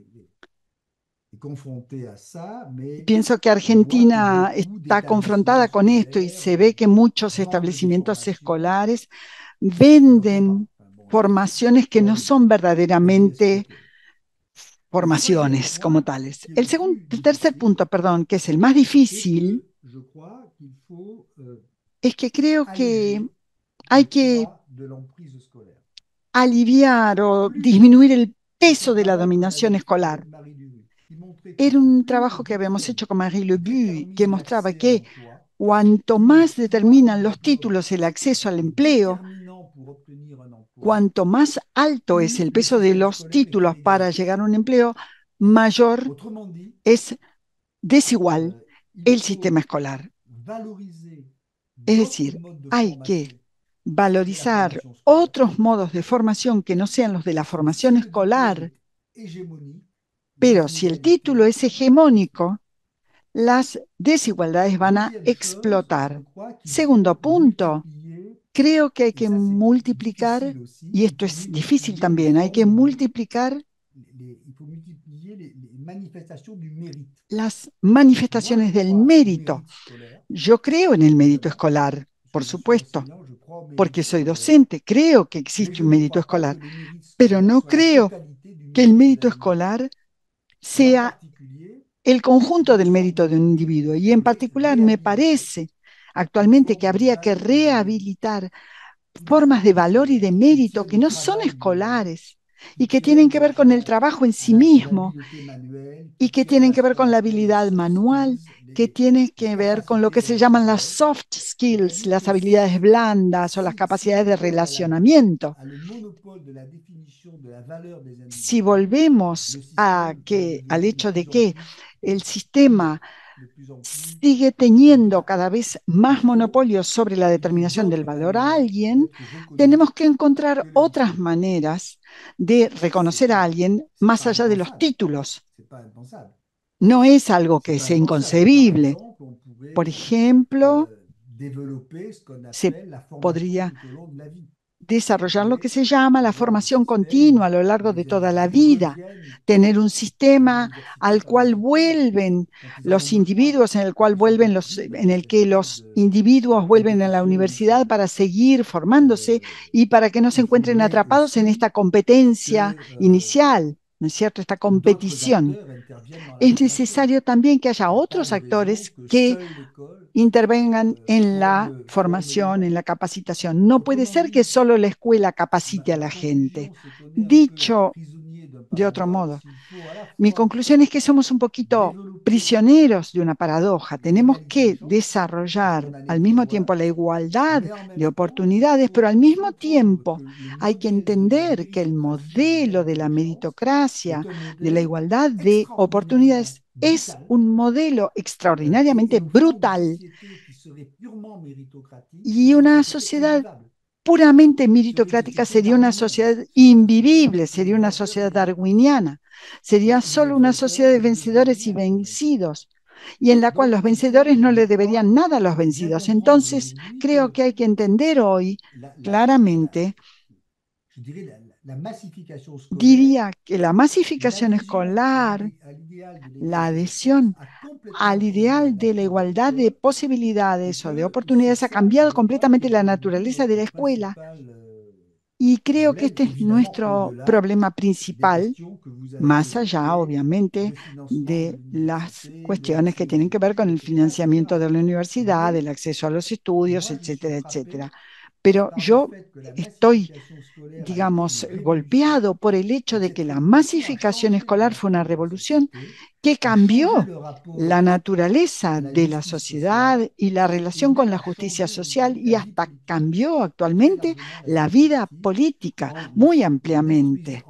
Pienso que Argentina está confrontada con esto y se ve que muchos establecimientos escolares venden formaciones que no son verdaderamente formaciones como tales. El, segundo, el tercer punto, perdón, que es el más difícil, es que creo que hay que aliviar o disminuir el peso de la dominación escolar. Era un trabajo que habíamos hecho con Marie Le Bu, que mostraba que cuanto más determinan los títulos el acceso al empleo, cuanto más alto es el peso de los títulos para llegar a un empleo, mayor es desigual el sistema escolar. Es decir, hay que valorizar otros modos de formación que no sean los de la formación escolar, pero si el título es hegemónico, las desigualdades van a explotar. Segundo punto, creo que hay que multiplicar, y esto es difícil también, hay que multiplicar las manifestaciones del mérito. Yo creo en el mérito escolar, por supuesto, porque soy docente, creo que existe un mérito escolar, pero no creo que el mérito escolar sea el conjunto del mérito de un individuo. Y en particular me parece actualmente que habría que rehabilitar formas de valor y de mérito que no son escolares y que tienen que ver con el trabajo en sí mismo y que tienen que ver con la habilidad manual, que tiene que ver con lo que se llaman las soft skills, las habilidades blandas o las capacidades de relacionamiento. Si volvemos a que, al hecho de que el sistema sigue teniendo cada vez más monopolios sobre la determinación del valor a alguien, tenemos que encontrar otras maneras de reconocer a alguien más allá de los títulos. No es algo que sea inconcebible. Por ejemplo, se podría desarrollar lo que se llama la formación continua a lo largo de toda la vida, tener un sistema al cual vuelven los individuos, en el cual vuelven los, en el que los individuos vuelven a la universidad para seguir formándose y para que no se encuentren atrapados en esta competencia inicial. ¿no es cierto?, esta competición. Es necesario también que haya otros actores que intervengan en la formación, en la capacitación. No puede ser que solo la escuela capacite a la gente. Dicho de otro modo, mi conclusión es que somos un poquito prisioneros de una paradoja. Tenemos que desarrollar al mismo tiempo la igualdad de oportunidades, pero al mismo tiempo hay que entender que el modelo de la meritocracia, de la igualdad de oportunidades, es un modelo extraordinariamente brutal y una sociedad puramente meritocrática sería una sociedad invivible, sería una sociedad darwiniana, sería solo una sociedad de vencedores y vencidos, y en la cual los vencedores no le deberían nada a los vencidos. Entonces, creo que hay que entender hoy claramente, diría que la masificación escolar, la adhesión al ideal de la igualdad de posibilidades o de oportunidades ha cambiado completamente la naturaleza de la escuela. Y creo que este es nuestro problema principal, más allá, obviamente, de las cuestiones que tienen que ver con el financiamiento de la universidad, el acceso a los estudios, etcétera, etcétera. Pero yo estoy, digamos, golpeado por el hecho de que la masificación escolar fue una revolución que cambió la naturaleza de la sociedad y la relación con la justicia social y hasta cambió actualmente la vida política muy ampliamente,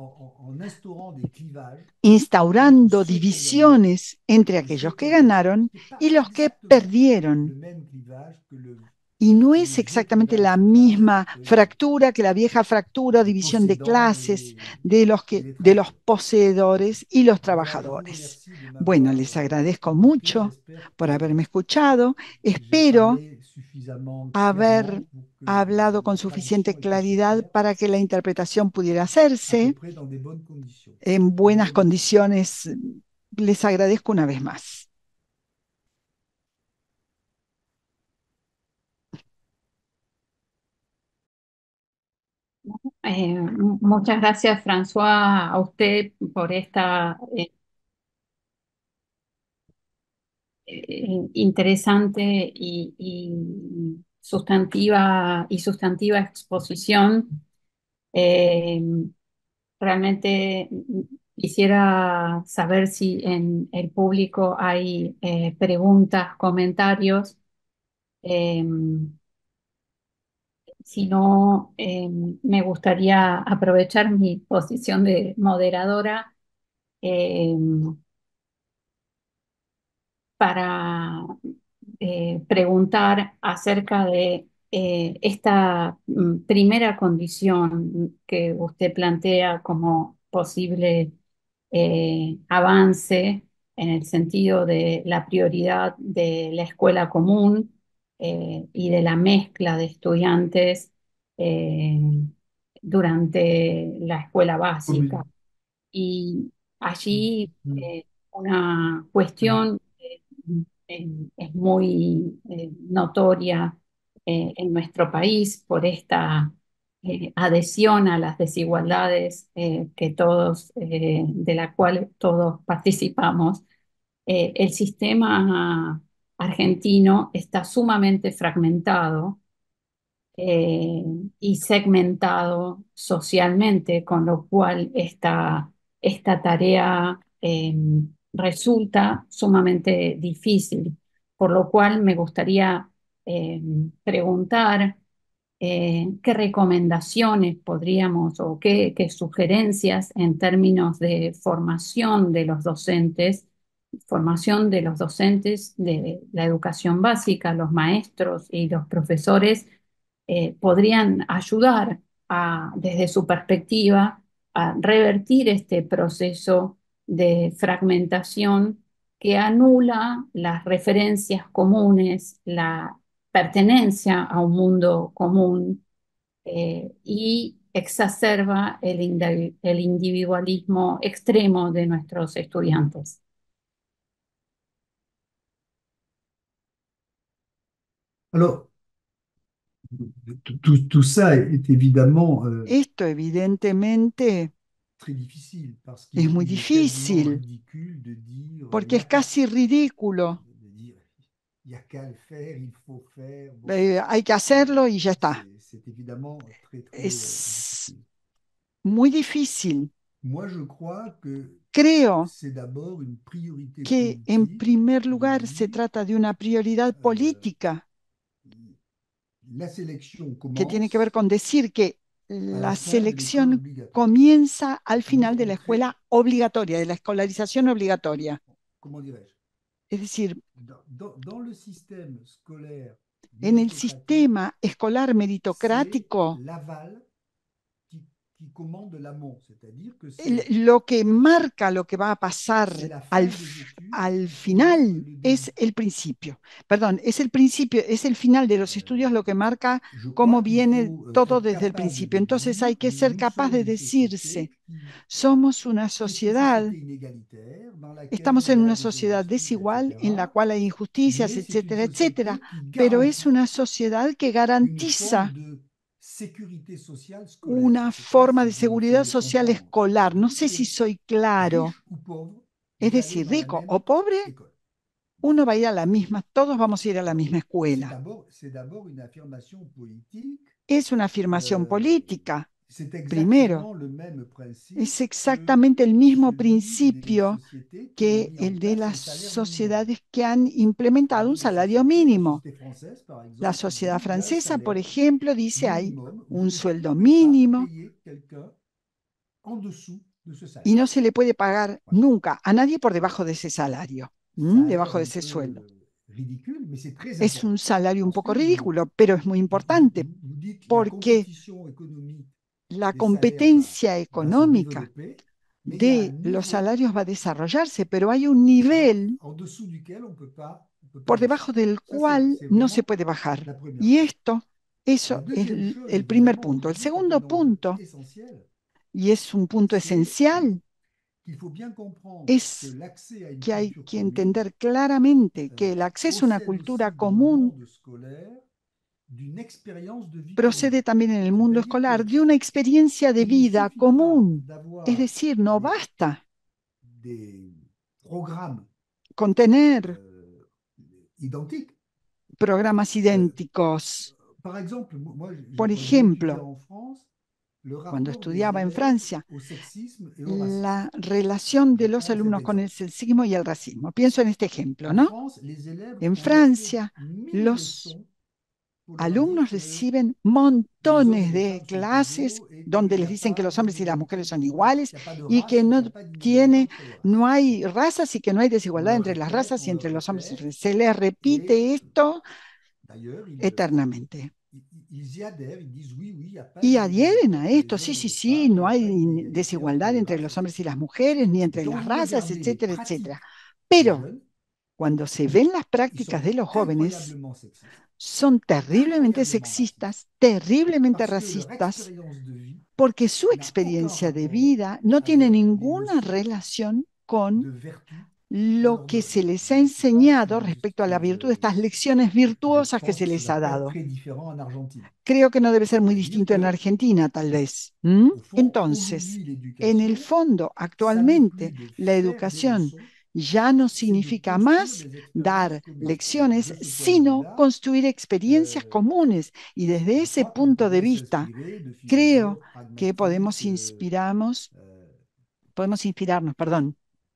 instaurando divisiones entre aquellos que ganaron y los que perdieron. Y no es exactamente la misma fractura que la vieja fractura o división de clases de los, que, de los poseedores y los trabajadores. Bueno, les agradezco mucho por haberme escuchado. Espero haber hablado con suficiente claridad para que la interpretación pudiera hacerse en buenas condiciones. Les agradezco una vez más. Eh, muchas gracias, François, a usted por esta eh, eh, interesante y, y sustantiva y sustantiva exposición. Eh, Realmente mm, quisiera saber si en el público hay eh, preguntas, comentarios. Eh, si no, eh, me gustaría aprovechar mi posición de moderadora eh, para eh, preguntar acerca de eh, esta mm, primera condición que usted plantea como posible eh, avance en el sentido de la prioridad de la escuela común eh, y de la mezcla de estudiantes eh, durante la escuela básica. Y allí eh, una cuestión eh, eh, es muy eh, notoria eh, en nuestro país por esta eh, adhesión a las desigualdades eh, que todos, eh, de la cual todos participamos. Eh, el sistema argentino está sumamente fragmentado eh, y segmentado socialmente, con lo cual esta, esta tarea eh, resulta sumamente difícil, por lo cual me gustaría eh, preguntar eh, qué recomendaciones podríamos o qué, qué sugerencias en términos de formación de los docentes, formación de los docentes de la educación básica, los maestros y los profesores eh, podrían ayudar a, desde su perspectiva a revertir este proceso de fragmentación que anula las referencias comunes, la pertenencia a un mundo común eh, y exacerba el, indi- el individualismo extremo de nuestros estudiantes. Alors, tout, tout ça est évidemment euh, Esto evidentemente Es muy difícil, porque es casi ridículo. Eh, hay que hacerlo y ya está. Es muy difícil. Creo que en primer lugar se trata de una prioridad política que tiene que ver con decir que la selección comienza al final de la escuela obligatoria, de la escolarización obligatoria. Es decir, en el sistema escolar meritocrático, el- lo que marca lo que va a pasar al, f- al final es el principio. Perdón, es el principio, es el final de los estudios lo que marca cómo viene todo desde el principio. Entonces hay que ser capaz de decirse, somos una sociedad, estamos en una sociedad desigual en la cual hay injusticias, etcétera, etcétera, pero es una sociedad que garantiza una forma de seguridad social escolar. No sé si soy claro. Es decir, rico o pobre, uno va a ir a la misma, todos vamos a ir a la misma escuela. Es una afirmación política, primero. Es exactamente el mismo principio que el de las sociedades que han implementado un salario mínimo. La sociedad francesa, por ejemplo, dice hay un sueldo mínimo y no se le puede pagar nunca a nadie por debajo de ese salario, ¿m? Debajo de ese sueldo. Es un salario un poco ridículo, pero es muy importante porque la competencia económica de los salarios va a desarrollarse, pero hay un nivel por debajo del cual no se puede bajar. Y esto, eso es el, el primer punto. El segundo punto, y es un punto esencial, es que hay que entender claramente que el acceso a una cultura común procede también en el mundo escolar de una experiencia de vida común. Es decir, no basta con tener programas idénticos. Por ejemplo, cuando estudiaba en Francia, la relación de los alumnos con el sexismo y el racismo. Pienso en este ejemplo, ¿no? En Francia, los alumnos reciben montones de clases donde les dicen que los hombres y las mujeres son iguales y que no tiene, no hay razas y que no hay desigualdad entre las razas y entre los hombres y las mujeres. Se les repite esto eternamente. Y adhieren a esto, sí, sí, sí, no hay desigualdad entre los hombres y las mujeres, ni entre las razas, etcétera, etcétera. Pero cuando se ven las prácticas de los jóvenes, son terriblemente sexistas, terriblemente racistas, porque su experiencia de vida no tiene ninguna relación con lo que se les ha enseñado respecto a la virtud, estas lecciones virtuosas que se les ha dado. Creo que no debe ser muy distinto en Argentina, tal vez. ¿Mm? Entonces, en el fondo, actualmente, la educación ya no significa más dar lecciones, sino construir experiencias comunes. Y desde ese punto de vista, creo que podemos inspirarnos, podemos inspirarnos, perdón,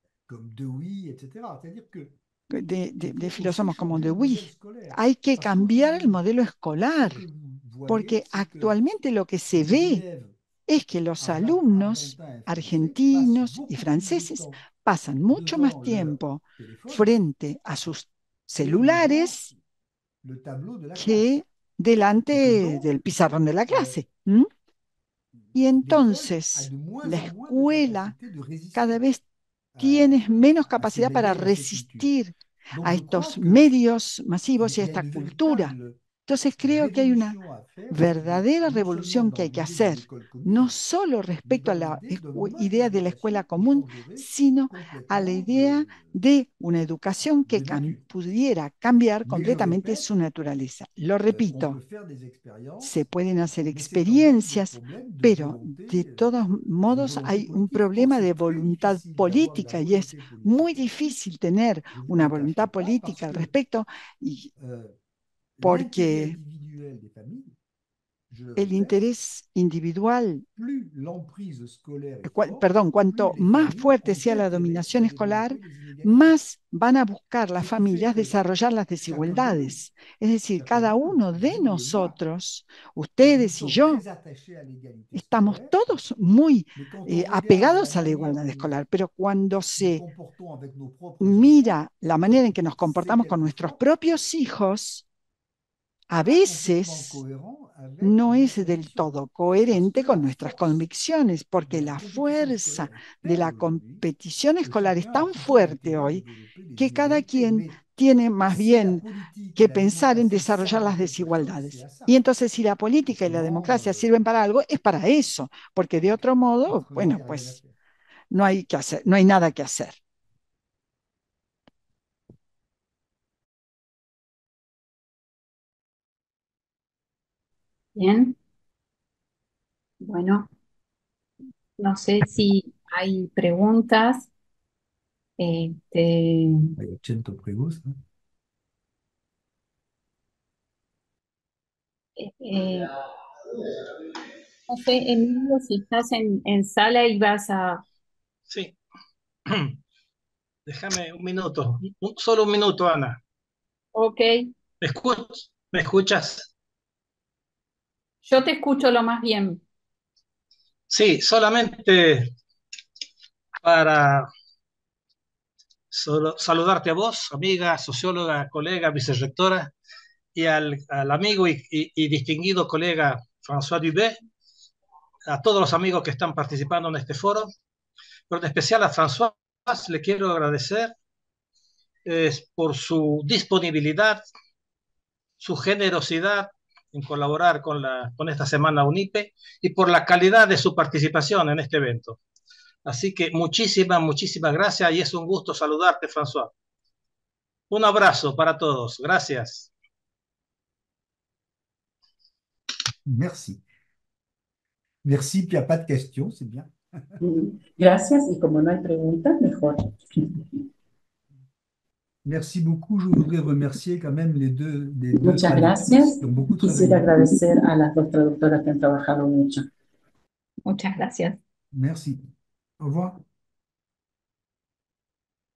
de, de, de filósofos como Dewey. Hay que cambiar el modelo escolar, porque actualmente lo que se ve es que los alumnos argentinos y franceses pasan mucho más tiempo frente a sus celulares que delante del pizarrón de la clase. ¿Mm? Y entonces la escuela cada vez tiene menos capacidad para resistir a estos medios masivos y a esta cultura. Entonces creo que hay una verdadera revolución que hay que hacer, no solo respecto a la idea de la escuela común, sino a la idea de una educación que cam pudiera cambiar completamente su naturaleza. Lo repito, se pueden hacer experiencias, pero de todos modos hay un problema de voluntad política y es muy difícil tener una voluntad política al respecto, y porque el interés individual, perdón, cuanto más fuerte sea la dominación escolar, más van a buscar las familias desarrollar las desigualdades. Es decir, cada uno de nosotros, ustedes y yo, estamos todos muy eh, apegados a la igualdad escolar, pero cuando se mira la manera en que nos comportamos con nuestros propios hijos, a veces no es del todo coherente con nuestras convicciones, porque la fuerza de la competición escolar es tan fuerte hoy que cada quien tiene más bien que pensar en desarrollar las desigualdades. Y entonces, si la política y la democracia sirven para algo, es para eso, porque de otro modo, bueno, pues no hay que hacer, no hay nada que hacer. Bien, bueno, no sé si hay preguntas. Este, Hay cento preguntas, ¿no? eh, no sé, Emilio, si estás en, en sala y vas a... Sí. Déjame un minuto, un, solo un minuto, Ana. Ok, ¿Me escuchas? ¿Me escuchas? yo te escucho lo más bien. Sí, solamente para solo, saludarte a vos, amiga, socióloga, colega, vicerrectora, y al, al amigo y, y, y distinguido colega François Dubé, a todos los amigos que están participando en este foro, pero en especial a François le quiero agradecer eh, por su disponibilidad, su generosidad en colaborar con, la, con esta semana UNIPE y por la calidad de su participación en este evento. Así que muchísimas, muchísimas gracias y es un gusto saludarte, François. Un abrazo para todos. Gracias. Merci. Merci, puis il n'y a pas de questions, c'est bien. Gracias, y como no hay preguntas, mejor. Merci beaucoup. Je voudrais remercier quand même les deux, les deux Muchas traductrices gracias. qui ont beaucoup Quisiera travaillé. agradecer a las dos traductoras que han trabajado mucho. Muchas gracias. Merci. Au revoir.